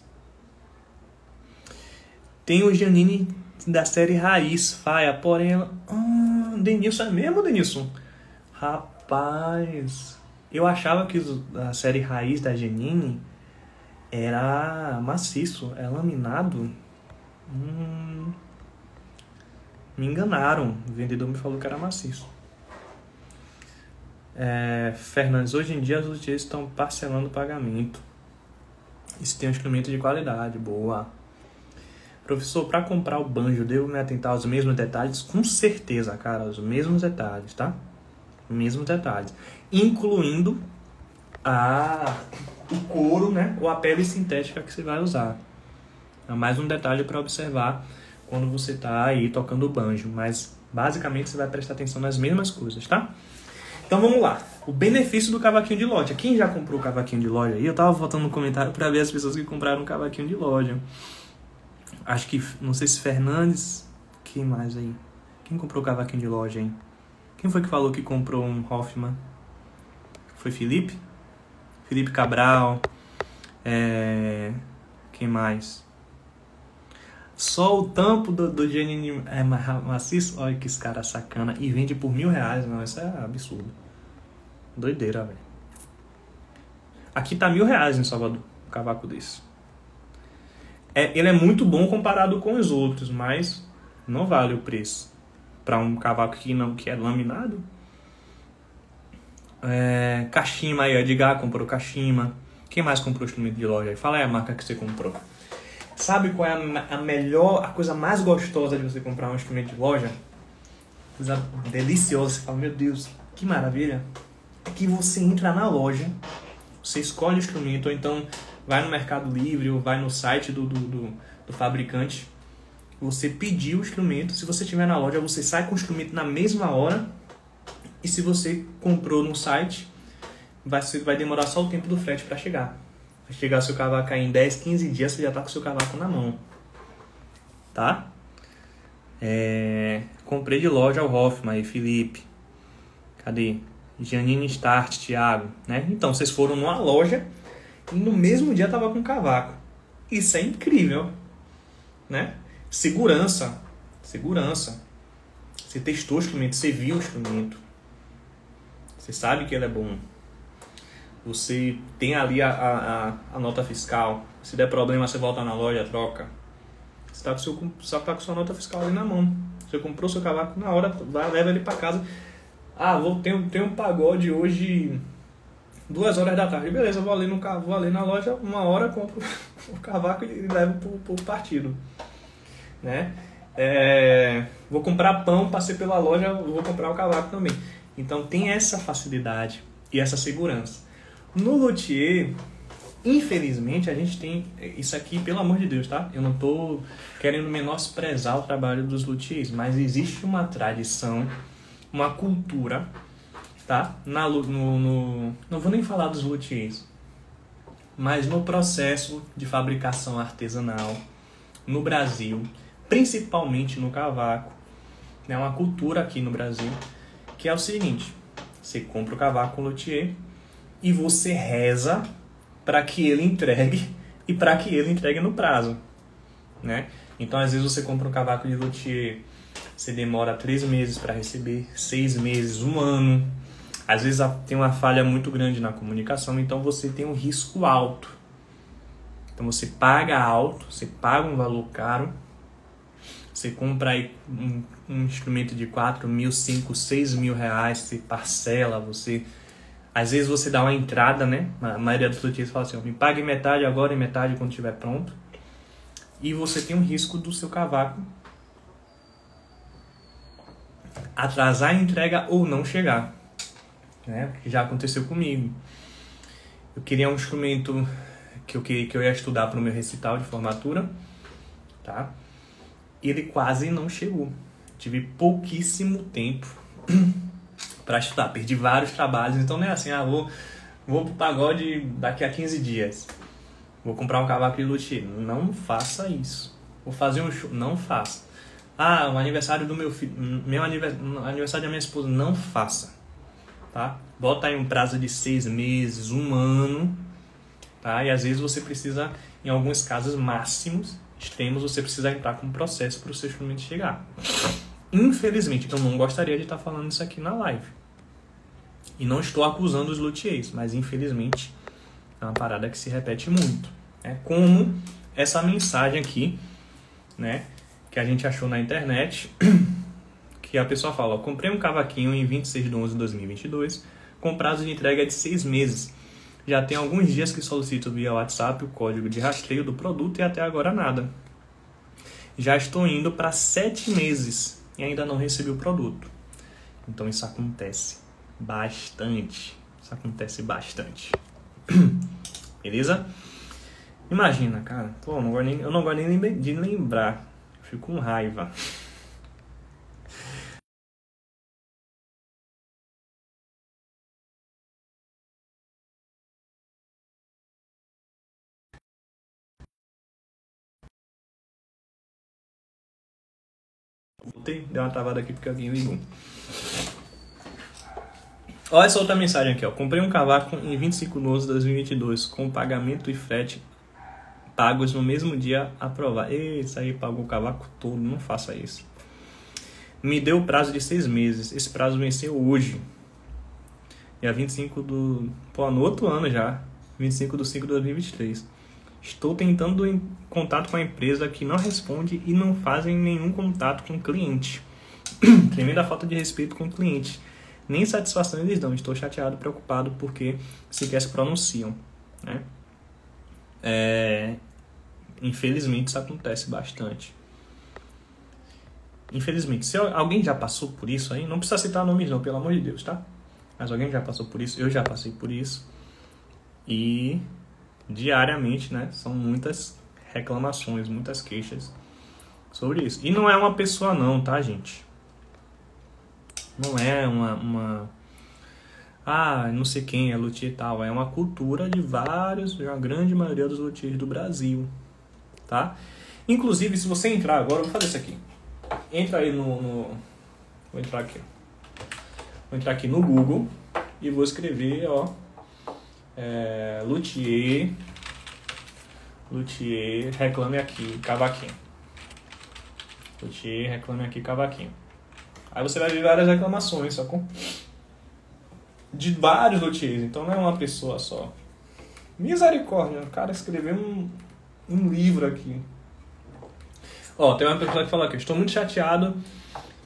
Tem o Janine da série Raiz, Faia, porém ela... Ah, Denilson, é mesmo, Denilson? Rapaz, eu achava que a série Raiz da Janine era maciço, é laminado. Hum, me enganaram, o vendedor me falou que era maciço. É, Fernandes, hoje em dia os luthiers estão parcelando o pagamento. Isso tem um instrumento de qualidade, boa. Professor, para comprar o banjo, devo me atentar aos mesmos detalhes? Com certeza, cara, os mesmos detalhes, tá? Os mesmos detalhes. Incluindo a, o couro, né? Ou a pele sintética que você vai usar. É mais um detalhe para observar quando você está aí tocando o banjo. Mas, basicamente, você vai prestar atenção nas mesmas coisas, tá? Então, vamos lá. O benefício do cavaquinho de loja. Quem já comprou o cavaquinho de loja aí? Eu tava voltando no comentário para ver as pessoas que compraram um cavaquinho de loja. Acho que, não sei se Fernandes, quem mais aí? Quem comprou o cavaquinho de loja aí? Quem foi que falou que comprou um Hoffman? Foi Felipe? Felipe Cabral. É... Quem mais? Só o tampo do, do Janine é maciço. Olha que esse cara sacana. E vende por mil reais. Não, isso é absurdo. Doideira, velho. Aqui tá mil reais em Salvador. Um cavaco desse. É, ele é muito bom comparado com os outros, mas não vale o preço. Para um cavaco que, não, que é laminado. É, Kashima aí, Edgar comprou Kashima. Quem mais comprou instrumento de loja aí? Fala aí a marca que você comprou. Sabe qual é a, a melhor, a coisa mais gostosa de você comprar um instrumento de loja? Coisa deliciosa. Você fala, meu Deus, que maravilha. É que você entra na loja, você escolhe o instrumento, ou então vai no Mercado Livre, ou vai no site do, do, do, do fabricante. Você pediu o instrumento. Se você estiver na loja, você sai com o instrumento na mesma hora. E se você comprou no site, vai, vai demorar só o tempo do frete para chegar. Vai chegar seu cavaco aí em dez, quinze dias, você já tá com o seu cavaco na mão. Tá? É... Comprei de loja o Hoffman aí, Felipe. Cadê? Janine Start, Thiago. Né? Então, vocês foram numa loja e no mesmo dia tava com cavaco. Isso é incrível. Né? Segurança. Segurança. Você testou o instrumento, você viu o instrumento. Você sabe que ele é bom. Você tem ali a, a, a nota fiscal. Se der problema, você volta na loja, troca. Você está com, seu, só tá com sua nota fiscal ali na mão. Você comprou seu cavaco na hora, vai, leva ele para casa. Ah, vou ter, ter um pagode hoje, duas horas da tarde. Beleza, vou ali, no, vou ali na loja, uma hora, compro o cavaco e levo pro, pro partido. Né? É, vou comprar pão, passei pela loja, vou comprar o cavaco também. Então tem essa facilidade e essa segurança. No luthier, infelizmente, a gente tem isso aqui, pelo amor de Deus, tá? Eu não tô querendo menosprezar o trabalho dos luthiers, mas existe uma tradição, uma cultura, tá? Na, no, no, não vou nem falar dos luthiers, mas no processo de fabricação artesanal no Brasil, principalmente no cavaco, é uma cultura aqui no Brasil, que é o seguinte: você compra o cavaco com o luthier e você reza para que ele entregue e para que ele entregue no prazo, né? Então, às vezes você compra um cavaco de luthier, você demora três meses para receber, seis meses, um ano. Às vezes tem uma falha muito grande na comunicação, então você tem um risco alto. Então você paga alto, você paga um valor caro, você compra aí um, um instrumento de quatro mil, cinco, seis mil reais, você parcela, você... Às vezes você dá uma entrada, né? A maioria dos luthiers fala assim: me pague metade agora e metade quando estiver pronto. E você tem um risco do seu cavaco atrasar a entrega ou não chegar, né? Que já aconteceu comigo. Eu queria um instrumento que eu, que, que eu ia estudar para o meu recital de formatura, tá? Ele quase não chegou. Tive pouquíssimo tempo para estudar, perdi vários trabalhos. Então não é assim: ah, vou, vou pro pagode daqui a quinze dias, vou comprar um cavaco de luthier. Não faça isso. Vou fazer um show, não faça. Ah, o aniversário do meu filho, meu aniversário, aniversário da minha esposa, não faça, tá? Bota aí um prazo de seis meses, um ano, tá? E às vezes você precisa, em alguns casos máximos, extremos, você precisa entrar com um processo para o seu instrumento chegar. Infelizmente, eu não gostaria de estar falando isso aqui na live. E não estou acusando os luthiers, mas infelizmente é uma parada que se repete muito. Né? Como essa mensagem aqui, né, que a gente achou na internet, que a pessoa fala: ó, comprei um cavaquinho em vinte e seis de onze de dois mil e vinte e dois, com prazo de entrega de seis meses. Já tem alguns dias que solicito via WhatsApp o código de rastreio do produto e até agora nada. Já estou indo para sete meses e ainda não recebi o produto. Então isso acontece bastante. Isso acontece bastante. Beleza? Imagina, cara. Pô, eu não gosto nem, eu não gosto nem de lembrar. Eu fico com raiva. Voltei, deu uma travada aqui porque alguém ligou. Olha essa outra mensagem aqui, ó. Comprei um cavaco em vinte e cinco de onze de dois mil e vinte e dois, com pagamento e frete pagos no mesmo dia aprovado. Isso aí, pagou o cavaco todo, não faça isso. Me deu o prazo de seis meses. Esse prazo venceu hoje. Dia vinte e cinco do... Pô, no outro ano já. vinte e cinco de cinco de dois mil e vinte e três. Estou tentando em contato com a empresa que não responde e não fazem nenhum contato com o cliente. Tremenda falta de respeito com o cliente. Nem satisfação eles dão. Estou chateado, preocupado, porque sequer se pronunciam, né? É... Infelizmente isso acontece bastante. Infelizmente. Se alguém já passou por isso aí, não precisa citar nomes não, pelo amor de Deus, tá? Mas alguém já passou por isso, eu já passei por isso. E diariamente, né, são muitas reclamações, muitas queixas sobre isso. E não é uma pessoa não, tá, gente? Não é uma... uma... Ah, não sei quem é luthier e tal. É uma cultura de vários, de uma grande maioria dos luthiers do Brasil, tá? Inclusive, se você entrar agora, eu vou fazer isso aqui. Entra aí no... no... Vou entrar aqui. Vou entrar aqui no Google e vou escrever, ó... É, luthier, luthier, reclame aqui, cavaquinho. Luthier, reclame aqui, cavaquinho. Aí você vai ver várias reclamações, sacou? De vários luthiers, então não é uma pessoa só. Misericórdia, o cara escreveu um, um livro aqui. Ó, tem uma pessoa que fala aqui: estou muito chateado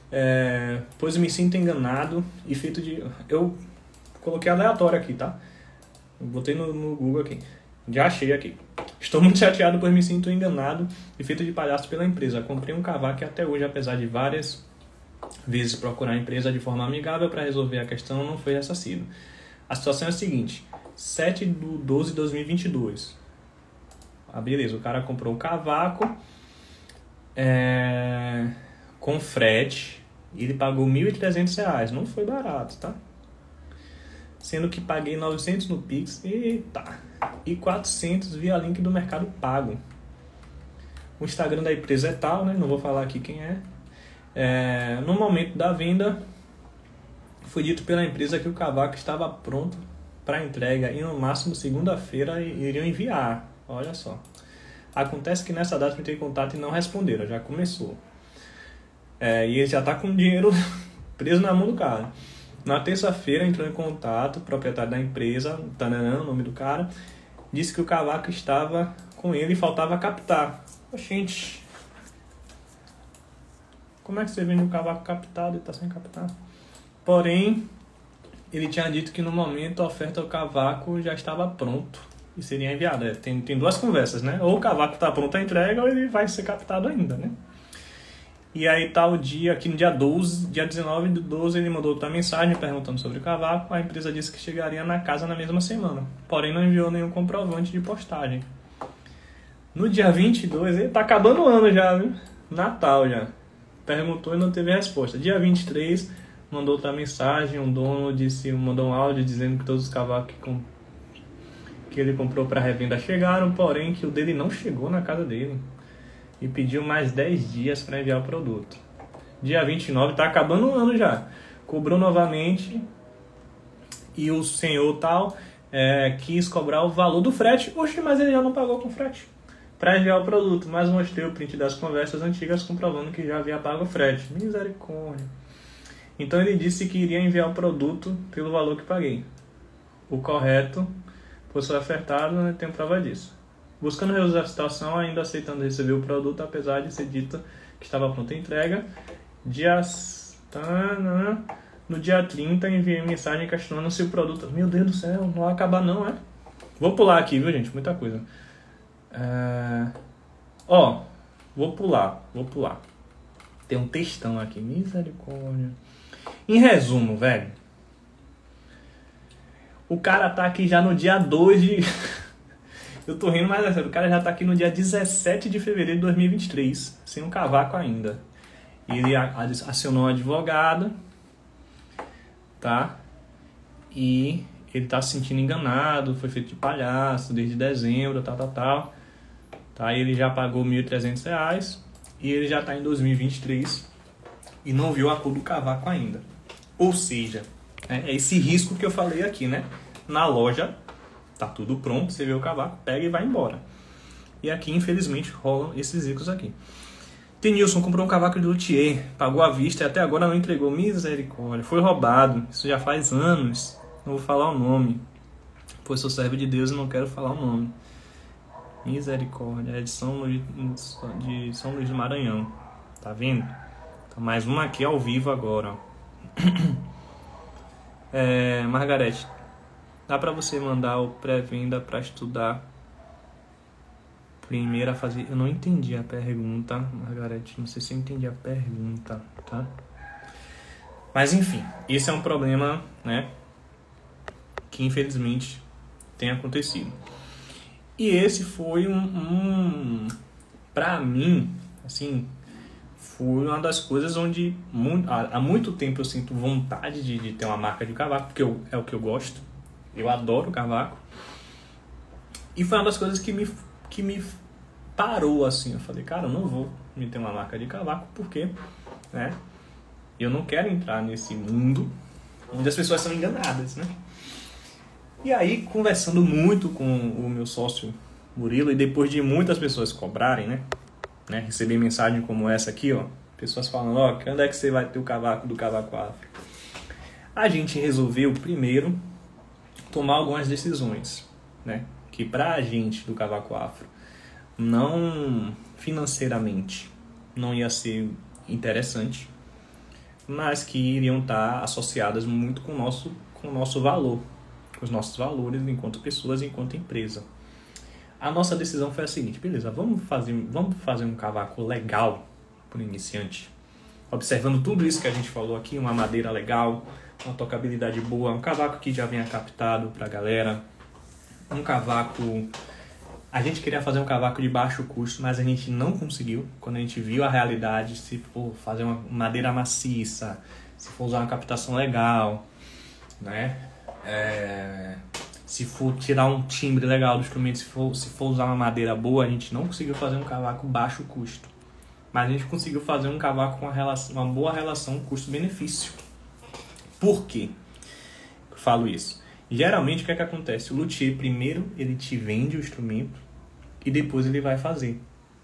É, pois me sinto enganado e feito de... Eu coloquei aleatório aqui, tá? Eu botei no, no Google aqui. Já achei aqui. Estou muito chateado pois me sinto enganado e feito de palhaço pela empresa. Comprei um cavaco e até hoje, apesar de várias vezes procurar a empresa de forma amigável para resolver a questão, não foi ressarcido. A situação é a seguinte. sete de doze de dois mil e vinte e dois. Ah, beleza. O cara comprou o cavaco é, com frete. E ele pagou mil e trezentos reais. Não foi barato, tá? Sendo que paguei novecentos no Pix. Eita! E quatrocentos via link do Mercado Pago. O Instagram da empresa é tal, né? Não vou falar aqui quem é. É, no momento da venda, foi dito pela empresa que o cavaco estava pronto para entrega e no máximo segunda-feira iriam enviar. Olha só. Acontece que nessa data eu entrei em contato e não responderam. Já começou. É, e ele já está com o dinheiro preso na mão do cara. Na terça-feira entrou em contato o proprietário da empresa, tananã, o nome do cara, disse que o cavaco estava com ele e faltava captar. Gente, como é que você vende um cavaco captado e está sem captar? Porém, ele tinha dito que no momento a oferta do cavaco já estava pronto e seria enviado. É, tem, tem duas conversas, né? Ou o cavaco está pronto à entrega ou ele vai ser captado ainda, né? E aí tá o dia, aqui no dia doze, dia dezenove do doze, ele mandou outra mensagem perguntando sobre o cavaco. A empresa disse que chegaria na casa na mesma semana, porém não enviou nenhum comprovante de postagem. No dia vinte e dois, ele tá acabando o ano já, viu? Natal já. Perguntou e não teve resposta. Dia vinte e três, mandou outra mensagem, um dono disse, mandou um áudio dizendo que todos os cavacos que, com, que ele comprou para revenda chegaram, porém que o dele não chegou na casa dele. E pediu mais dez dias para enviar o produto. Dia vinte e nove, tá acabando o ano já. Cobrou novamente e o senhor tal é, quis cobrar o valor do frete. Oxe, mas ele já não pagou com frete para enviar o produto. Mas mostrei o print das conversas antigas comprovando que já havia pago o frete. Misericórdia. Então ele disse que iria enviar o produto pelo valor que paguei. O correto, pois foi ofertado, né, tem prova disso. Buscando resolver a situação, ainda aceitando receber o produto, apesar de ser dito que estava pronta a entrega. Dia... No dia trinta, enviei mensagem questionando se o produto... Meu Deus do céu, não vai acabar não, é? Vou pular aqui, viu, gente? Muita coisa. É... Ó, vou pular, vou pular. Tem um textão aqui, misericórdia. Em resumo, velho. O cara tá aqui já no dia dois de... Eu tô rindo, mas é sério, o cara já tá aqui no dia dezessete de fevereiro de dois mil e vinte e três, sem um cavaco ainda. Ele acionou um advogado, tá? E ele tá se sentindo enganado, foi feito de palhaço desde dezembro, tal, tal, tal. Tá? Ele já pagou mil e trezentos reais e ele já tá em dois mil e vinte e três e não viu a cor do cavaco ainda. Ou seja, é esse risco que eu falei aqui, né? Na loja... Tá tudo pronto, você vê o cavaco, pega e vai embora. E aqui, infelizmente, rolam esses ricos aqui. Tenilson comprou um cavaco de luthier, pagou à vista e até agora não entregou. Misericórdia, foi roubado. Isso já faz anos. Não vou falar o nome, pois sou servo de Deus e não quero falar o nome. Misericórdia, é de São Luís, de São Luís do Maranhão. Tá vendo? Então, mais uma aqui ao vivo agora. é, Margarete. Dá pra você mandar o pré-venda pra estudar primeiro a fazer... Eu não entendi a pergunta, Margarete. Não sei se eu entendi a pergunta, tá? Mas enfim, esse é um problema, né? Que infelizmente tem acontecido. E esse foi um... um pra mim, assim... Foi uma das coisas onde há muito tempo eu sinto vontade de, de ter uma marca de cavaco, porque eu, é o que eu gosto. Eu adoro cavaco. E foi uma das coisas que me, que me parou, assim. Eu falei, cara, eu não vou me ter uma marca de cavaco, porque, né? Eu não quero entrar nesse mundo onde as pessoas são enganadas, né? E aí, conversando muito com o meu sócio Murilo, e depois de muitas pessoas cobrarem, né? né receber mensagem como essa aqui, ó. Pessoas falando, ó, quando é que você vai ter o cavaco do Cavaco Afro? A gente resolveu, primeiro... tomar algumas decisões, né? Que pra gente do Cavaco Afro, não financeiramente, não ia ser interessante, mas que iriam estar associadas muito com o nosso, com o nosso valor, com os nossos valores enquanto pessoas, enquanto empresa. A nossa decisão foi a seguinte: beleza, vamos fazer, vamos fazer um cavaco legal para o iniciante, observando tudo isso que a gente falou aqui, uma madeira legal, uma tocabilidade boa, um cavaco que já venha captado para a galera, um cavaco... A gente queria fazer um cavaco de baixo custo, mas a gente não conseguiu. Quando a gente viu a realidade, se for fazer uma madeira maciça, se for usar uma captação legal, né? É... se for tirar um timbre legal do instrumento, se for, se for usar uma madeira boa, a gente não conseguiu fazer um cavaco baixo custo. Mas a gente conseguiu fazer um cavaco com uma, relação, uma boa relação custo-benefício. Por quê? Eu falo isso. Geralmente, o que é que acontece? O luthier, primeiro, ele te vende o instrumento e depois ele vai fazer.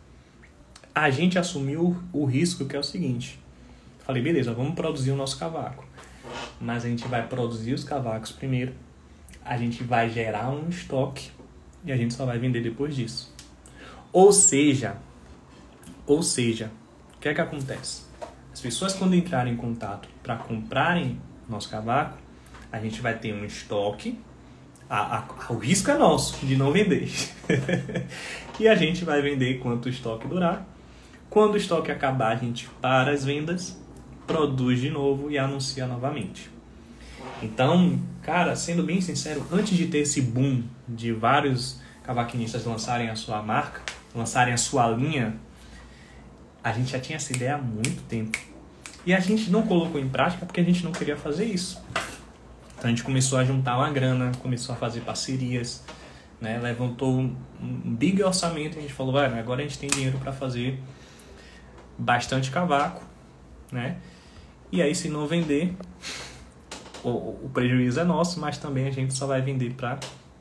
A gente assumiu o risco, que é o seguinte. Falei, beleza, vamos produzir o nosso cavaco. Mas a gente vai produzir os cavacos primeiro, a gente vai gerar um estoque e a gente só vai vender depois disso. Ou seja, ou seja, o que é que acontece? As pessoas, quando entrarem em contato para comprarem nosso cavaco, a gente vai ter um estoque, a, a, o risco é nosso de não vender. E a gente vai vender quanto o estoque durar. Quando o estoque acabar, a gente para as vendas, produz de novo e anuncia novamente. Então, cara, sendo bem sincero, antes de ter esse boom de vários cavaquinistas lançarem a sua marca, lançarem a sua linha, a gente já tinha essa ideia há muito tempo. E a gente não colocou em prática porque a gente não queria fazer isso. Então a gente começou a juntar uma grana, começou a fazer parcerias, né? Levantou um, um big orçamento e a gente falou, vai, agora a gente tem dinheiro para fazer bastante cavaco, né? E aí, se não vender, o, o prejuízo é nosso, mas também a gente só vai vender pra,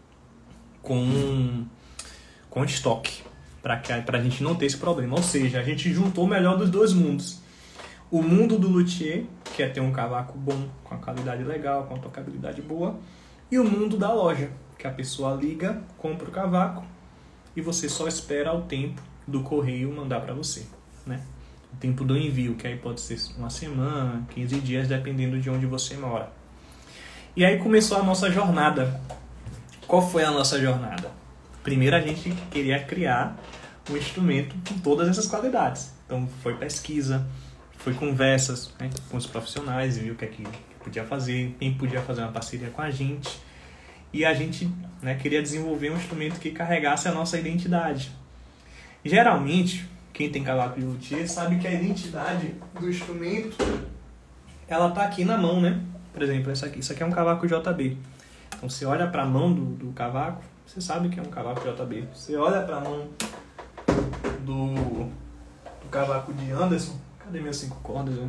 com, com estoque, para a gente não ter esse problema. Ou seja, a gente juntou o melhor dos dois mundos. O mundo do luthier, que é ter um cavaco bom, com a qualidade legal, com a tocabilidade boa, e o mundo da loja, que a pessoa liga, compra o cavaco e você só espera o tempo do correio mandar para você, né? O tempo do envio, que aí pode ser uma semana, quinze dias, dependendo de onde você mora. E aí começou a nossa jornada. Qual foi a nossa jornada? Primeiro a gente queria criar um instrumento com todas essas qualidades. Então foi pesquisa, foi conversas, né, com os profissionais, viu o que é que podia fazer, quem podia fazer uma parceria com a gente. E a gente, né, queria desenvolver um instrumento que carregasse a nossa identidade. Geralmente, quem tem cavaco de luthier sabe que a identidade do instrumento, ela tá aqui na mão, né? Por exemplo, essa aqui, isso aqui é um cavaco J B. Então você olha para a mão do, do cavaco, você sabe que é um cavaco J B. Você olha para a mão do, do cavaco de Anderson. Cadê meus cinco cordas, velho?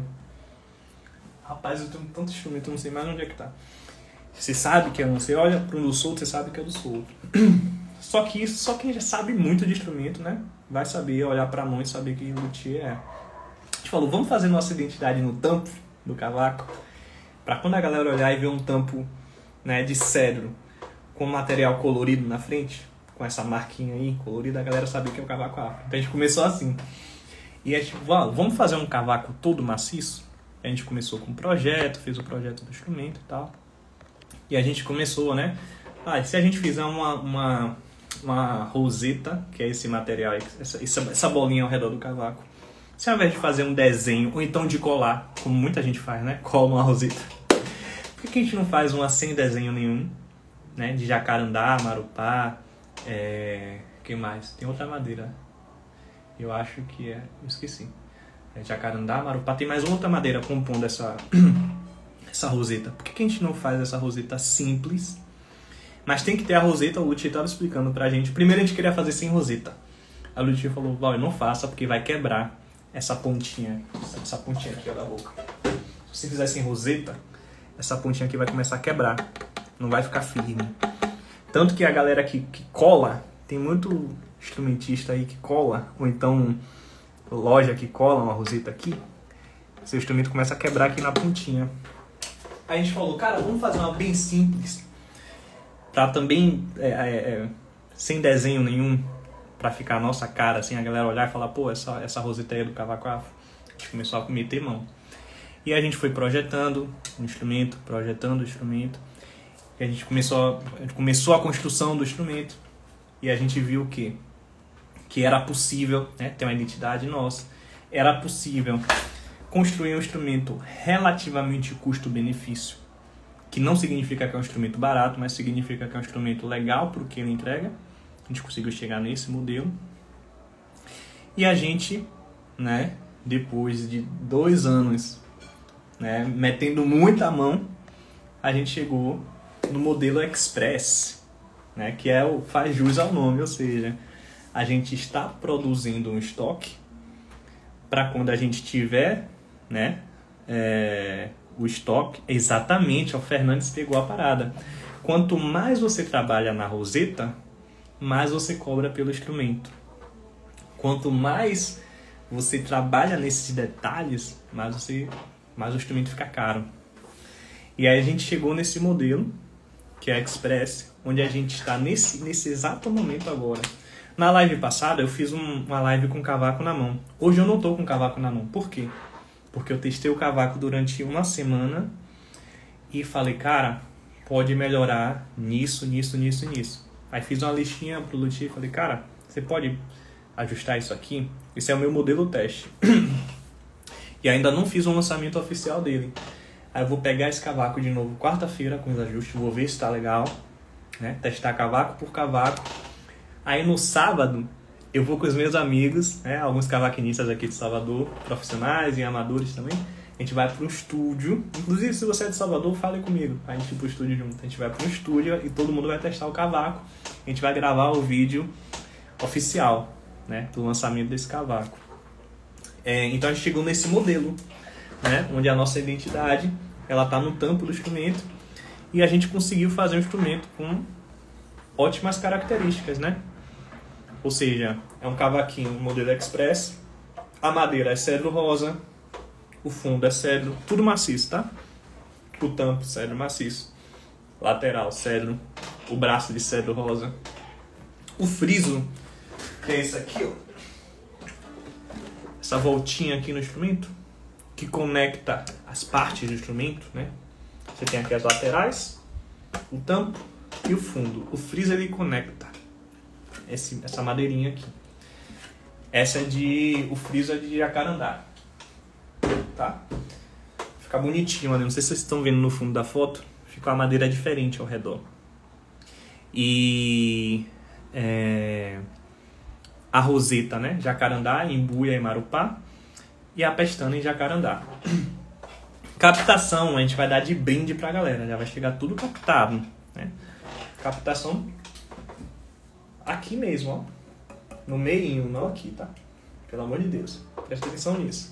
Rapaz, eu tenho tanto instrumento, eu não sei mais onde é que tá. Você sabe que é um, você olha para um do solto, você sabe que é do solto. Só que isso, só quem já sabe muito de instrumento, né? Vai saber olhar para a mão e saber que luthier é. A gente falou, vamos fazer nossa identidade no tampo do cavaco, para quando a galera olhar e ver um tampo, né, de cedro com material colorido na frente, com essa marquinha aí colorida, a galera saber que é o cavaco afro. Então a gente começou assim. E a gente, vamos fazer um cavaco todo maciço? A gente começou com um projeto, fez o projeto do instrumento e tal. E a gente começou, né? Ah, se a gente fizer uma, uma, uma roseta, que é esse material, essa, essa bolinha ao redor do cavaco, se ao invés de fazer um desenho, ou então de colar, como muita gente faz, né? Cola uma roseta. Por que a gente não faz uma sem desenho nenhum? Né? De jacarandá, marupá, é... que mais? Tem outra madeira. Eu acho que é... Eu esqueci. É jacarandá, marupá. Tem mais outra madeira compondo essa, essa roseta. Por que a gente não faz essa roseta simples? Mas tem que ter a roseta. O luthier estava explicando pra gente. Primeiro a gente queria fazer sem roseta. A luthier falou, Val, não faça porque vai quebrar essa pontinha. Essa pontinha aqui ó, da boca. Se você fizer sem roseta, essa pontinha aqui vai começar a quebrar. Não vai ficar firme. Tanto que a galera que, que cola, tem muito instrumentista aí que cola, ou então loja que cola uma roseta aqui, seu instrumento começa a quebrar aqui na pontinha. Aí a gente falou, cara, vamos fazer uma bem simples, pra também, é, é, é, sem desenho nenhum, pra ficar a nossa cara, assim, a galera olhar e falar, pô, essa, essa roseta aí é do cavaco afro. A gente começou a meter mão. E a gente foi projetando o instrumento, projetando o instrumento. E a gente começou a, a gente começou a construção do instrumento. E a gente viu que, que era possível, né, ter uma identidade nossa. Era possível construir um instrumento relativamente custo-benefício. Que não significa que é um instrumento barato, mas significa que é um instrumento legal para o que ele entrega. A gente conseguiu chegar nesse modelo. E a gente, né, depois de dois anos, né, metendo muita mão, a gente chegou no modelo Express, né, que é o, faz jus ao nome, ou seja, a gente está produzindo um estoque para quando a gente tiver, né, é, o estoque, exatamente, o Fernandes pegou a parada. Quanto mais você trabalha na roseta, mais você cobra pelo instrumento. Quanto mais você trabalha nesses detalhes, mais, você, mais o instrumento fica caro. E aí a gente chegou nesse modelo, que é Express, onde a gente está nesse, nesse exato momento agora. Na live passada, eu fiz um, uma live com cavaco na mão. Hoje eu não estou com cavaco na mão. Por quê? Porque eu testei o cavaco durante uma semana e falei, cara, pode melhorar nisso, nisso, nisso, nisso. Aí fiz uma listinha pro Luthier e falei, cara, você pode ajustar isso aqui? Esse é o meu modelo teste. E ainda não fiz um lançamento oficial dele. Aí eu vou pegar esse cavaco de novo quarta-feira com os ajustes, vou ver se tá legal, né? Testar cavaco por cavaco. Aí no sábado eu vou com os meus amigos, né? Alguns cavaquinistas aqui de Salvador, profissionais e amadores também. A gente vai pro estúdio. Inclusive, se você é de Salvador, fale comigo. A gente ir pro estúdio junto. A gente vai pro estúdio e todo mundo vai testar o cavaco. A gente vai gravar o vídeo oficial, né, do lançamento desse cavaco. É, então a gente chegou nesse modelo, né, onde a nossa identidade ela tá no tampo do instrumento e a gente conseguiu fazer um instrumento com ótimas características, né? Ou seja, é um cavaquinho modelo Express, a madeira é cedro rosa, o fundo é cedro, tudo maciço, tá? O tampo cedro maciço, lateral cedro, o braço de cedro rosa, o friso que é esse aqui, ó, essa voltinha aqui no instrumento que conecta as partes do instrumento, né? Você tem aqui as laterais, o tampo e o fundo. O friso ele conecta esse, essa madeirinha aqui. Essa é de, o friso é de jacarandá, tá? Fica bonitinho ali. Não sei se vocês estão vendo no fundo da foto. Fica uma madeira diferente ao redor. E é, a roseta, né? Jacarandá, embuia e marupá. E a pestana em jacarandá. Captação a gente vai dar de brinde pra galera. Já vai chegar tudo captado, né? Captação aqui mesmo, ó. No meinho, não aqui, tá? Pelo amor de Deus. Presta atenção nisso.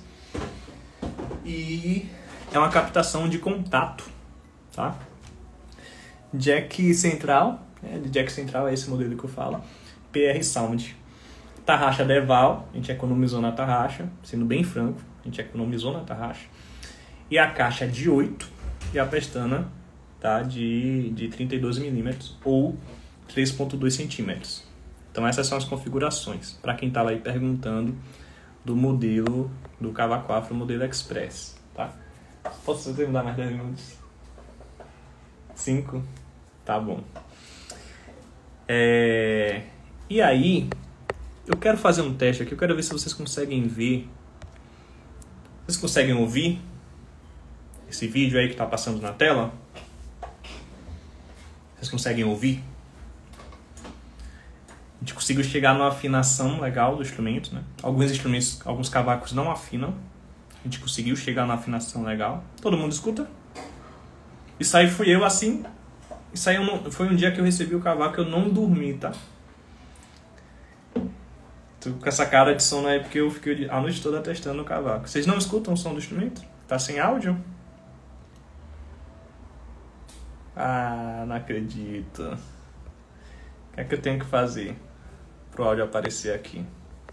E é uma captação de contato, tá? Jack central, né? De jack central é esse modelo que eu falo. P R Sound. Tarraxa Deval, a gente economizou na tarraxa, sendo bem franco, a gente economizou na tarraxa. E a caixa de oito e a pestana, tá, de, de trinta e dois milímetros ou três vírgula dois centímetros. Então essas são as configurações, para quem estava aí perguntando do modelo do cavaco afro, modelo Express, tá? Posso terminar mais dez minutos? cinco? Tá bom. É... E aí, eu quero fazer um teste aqui, eu quero ver se vocês conseguem ver. Vocês conseguem ouvir esse vídeo aí que está passando na tela? Vocês conseguem ouvir? A gente conseguiu chegar numa afinação legal do instrumento, né? Alguns instrumentos, alguns cavacos não afinam. A gente conseguiu chegar numa afinação legal. Todo mundo escuta? Isso aí fui eu assim. Isso aí eu não, foi um dia que eu recebi o cavaco, eu não dormi, tá? Tô com essa cara de sono aí porque eu fiquei a noite toda testando o cavaco. Vocês não escutam o som do instrumento? Tá sem áudio? Ah, não acredito. O que é que eu tenho que fazer pro áudio aparecer aqui?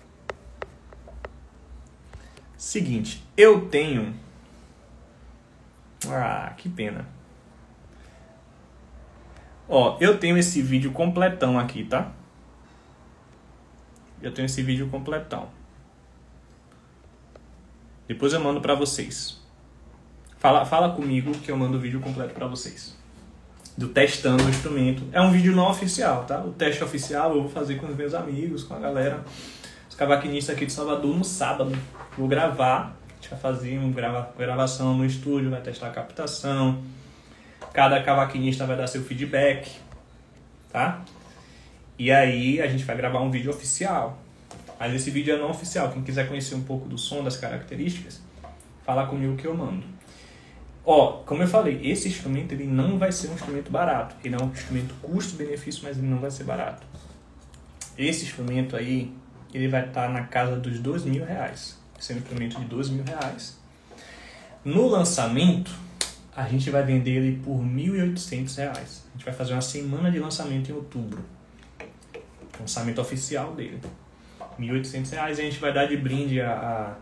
Seguinte, eu tenho... Ah, que pena. Ó, eu tenho esse vídeo completão aqui, tá? Eu tenho esse vídeo completão. Depois eu mando pra vocês. fala, fala comigo que eu mando o vídeo completo para vocês. Do testando o instrumento. É um vídeo não oficial, tá? O teste oficial eu vou fazer com os meus amigos, com a galera, os cavaquinistas aqui de Salvador no sábado. Vou gravar, a gente vai fazer uma grava, gravação no estúdio, vai testar a captação. Cada cavaquinista vai dar seu feedback, tá? E aí a gente vai gravar um vídeo oficial. Mas esse vídeo é não oficial. Quem quiser conhecer um pouco do som, das características, fala comigo que eu mando. Ó, como eu falei, esse instrumento ele não vai ser um instrumento barato. Ele é um instrumento custo-benefício, mas ele não vai ser barato. Esse instrumento aí, ele vai estar na casa dos dois mil reais. Esse é um instrumento de dois mil reais. No lançamento, a gente vai vender ele por mil e oitocentos reais. A gente vai fazer uma semana de lançamento em outubro. Lançamento oficial dele. mil e oitocentos reais e a gente vai dar de brinde a, a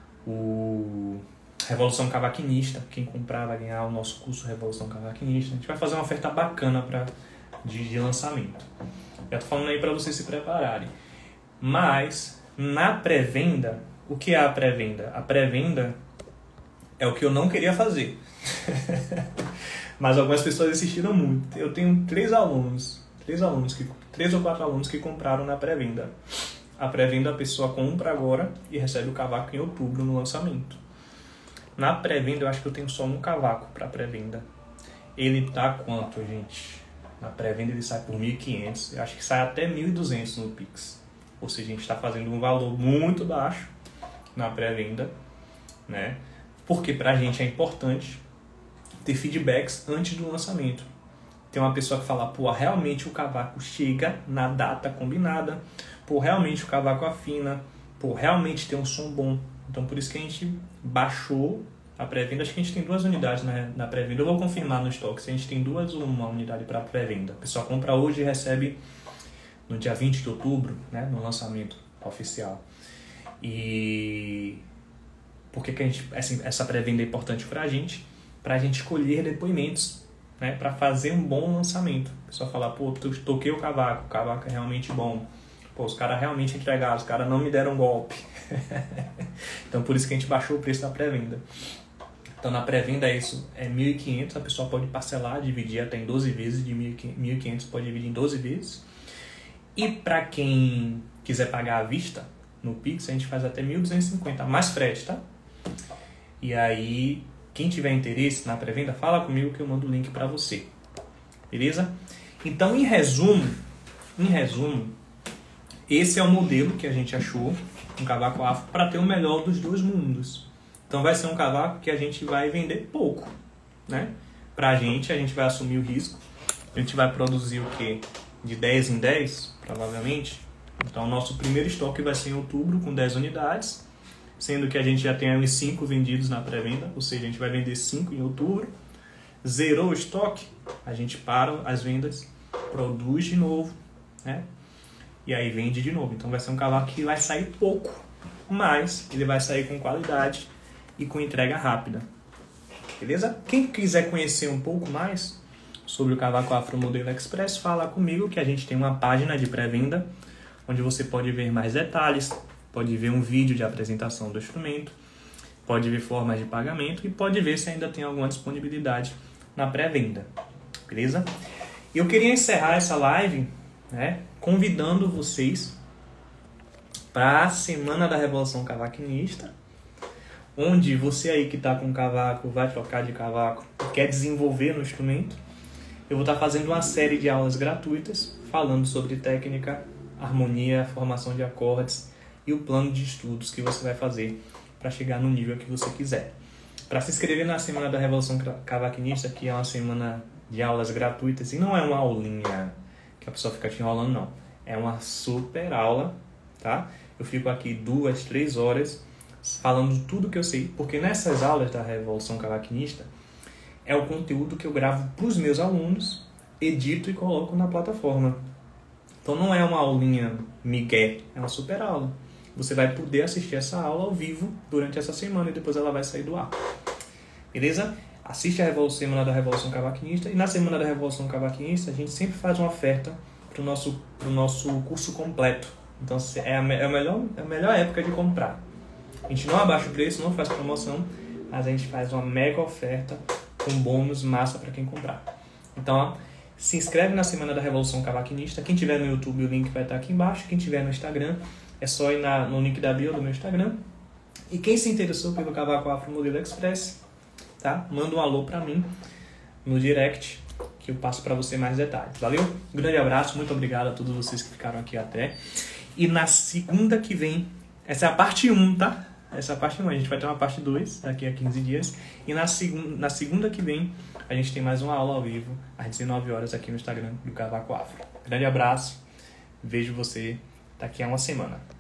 o Revolução Cavaquinista. Quem comprar vai ganhar o nosso curso Revolução Cavaquinista. A gente vai fazer uma oferta bacana pra, de, de lançamento. Já tô falando aí para vocês se prepararem. Mas, na pré-venda, o que é a pré-venda? A pré-venda é o que eu não queria fazer. Mas algumas pessoas insistiram muito. Eu tenho três alunos, três alunos, que, três ou quatro alunos que compraram na pré-venda. A pré-venda a pessoa compra agora e recebe o cavaco em outubro no lançamento. Na pré-venda eu acho que eu tenho só um cavaco para pré-venda. Ele tá quanto, gente? Na pré-venda ele sai por mil e quinhentos. Eu acho que sai até mil e duzentos no Pix. Ou seja, a gente está fazendo um valor muito baixo na pré-venda, né? Porque pra gente é importante ter feedbacks antes do lançamento. Tem uma pessoa que fala, pô, realmente o cavaco chega na data combinada, pô, realmente o cavaco afina, pô, realmente tem um som bom. Então por isso que a gente baixou a pré-venda. Acho que a gente tem duas unidades na, na pré-venda. Eu vou confirmar no estoque se a gente tem duas ou uma unidade para pré-venda. A pessoa compra hoje e recebe no dia vinte de outubro, né, no lançamento oficial. E por que que a gente, essa, essa pré-venda é importante para a gente? Para a gente escolher depoimentos, né, para fazer um bom lançamento. A pessoa fala, pô, toquei o cavaco, o cavaco é realmente bom. Pô, os caras realmente entregaram, os caras não me deram golpe. Então por isso que a gente baixou o preço da pré-venda. Então na pré-venda é isso, é mil e quinhentos, a pessoa pode parcelar, dividir até em doze vezes, de mil e quinhentos pode dividir em doze vezes. E para quem quiser pagar à vista, no Pix, a gente faz até mil duzentos e cinquenta, mais frete, tá? E aí, quem tiver interesse na pré-venda, fala comigo que eu mando o link para você. Beleza? Então, em resumo, em resumo, esse é o modelo que a gente achou, um cavaco afro, para ter o melhor dos dois mundos. Então, vai ser um cavaco que a gente vai vender pouco, né? Pra gente, a gente vai assumir o risco. A gente vai produzir o quê? De dez em dez, provavelmente. Então, o nosso primeiro estoque vai ser em outubro, com dez unidades, sendo que a gente já tem uns cinco vendidos na pré-venda, ou seja, a gente vai vender cinco em outubro. Zerou o estoque, a gente para as vendas, produz de novo, né? E aí vende de novo. Então, vai ser um cavaco que vai sair pouco, mas ele vai sair com qualidade e com entrega rápida. Beleza? Quem quiser conhecer um pouco mais sobre o cavaco Afro Modelo Express, fala comigo que a gente tem uma página de pré-venda onde você pode ver mais detalhes, pode ver um vídeo de apresentação do instrumento, pode ver formas de pagamento e pode ver se ainda tem alguma disponibilidade na pré-venda, beleza? Eu queria encerrar essa live, né, convidando vocês para a Semana da Revolução Cavaquinista, onde você aí que está com cavaco, vai trocar de cavaco, quer desenvolver no instrumento. Eu vou estar fazendo uma série de aulas gratuitas falando sobre técnica, harmonia, formação de acordes e o plano de estudos que você vai fazer para chegar no nível que você quiser. Para se inscrever na Semana da Revolução Cavaquinista, que é uma semana de aulas gratuitas, e não é uma aulinha que a pessoa fica te enrolando, não. É uma super aula, tá? Eu fico aqui duas, três horas falando tudo que eu sei, porque nessas aulas da Revolução Cavaquinista é o conteúdo que eu gravo para os meus alunos, edito e coloco na plataforma. Então não é uma aulinha migué, é uma super aula. Você vai poder assistir essa aula ao vivo durante essa semana e depois ela vai sair do ar. Beleza? Assiste a Revolução, Semana da Revolução Cavaquinista, e na Semana da Revolução Cavaquinista a gente sempre faz uma oferta para o nosso, pro nosso curso completo. Então é a, é, a melhor, é a melhor época de comprar. A gente não abaixa o preço, não faz promoção, mas a gente faz uma mega oferta com bônus massa para quem comprar. Então, ó, se inscreve na Semana da Revolução Cavaquinista. Quem tiver no YouTube, o link vai estar aqui embaixo. Quem tiver no Instagram, é só ir na, no link da bio do meu Instagram. E quem se interessou pelo Cavaco Afro Modelo Express, tá? Manda um alô para mim no direct, que eu passo para você mais detalhes. Valeu? Um grande abraço, muito obrigado a todos vocês que ficaram aqui até. E na segunda que vem, essa é a parte um, tá? Essa é a parte um, a gente vai ter uma parte dois daqui a quinze dias. E na, segun, na segunda que vem, a gente tem mais uma aula ao vivo, às dezenove horas, aqui no Instagram do Cavaco Afro. Grande abraço, vejo você daqui a uma semana.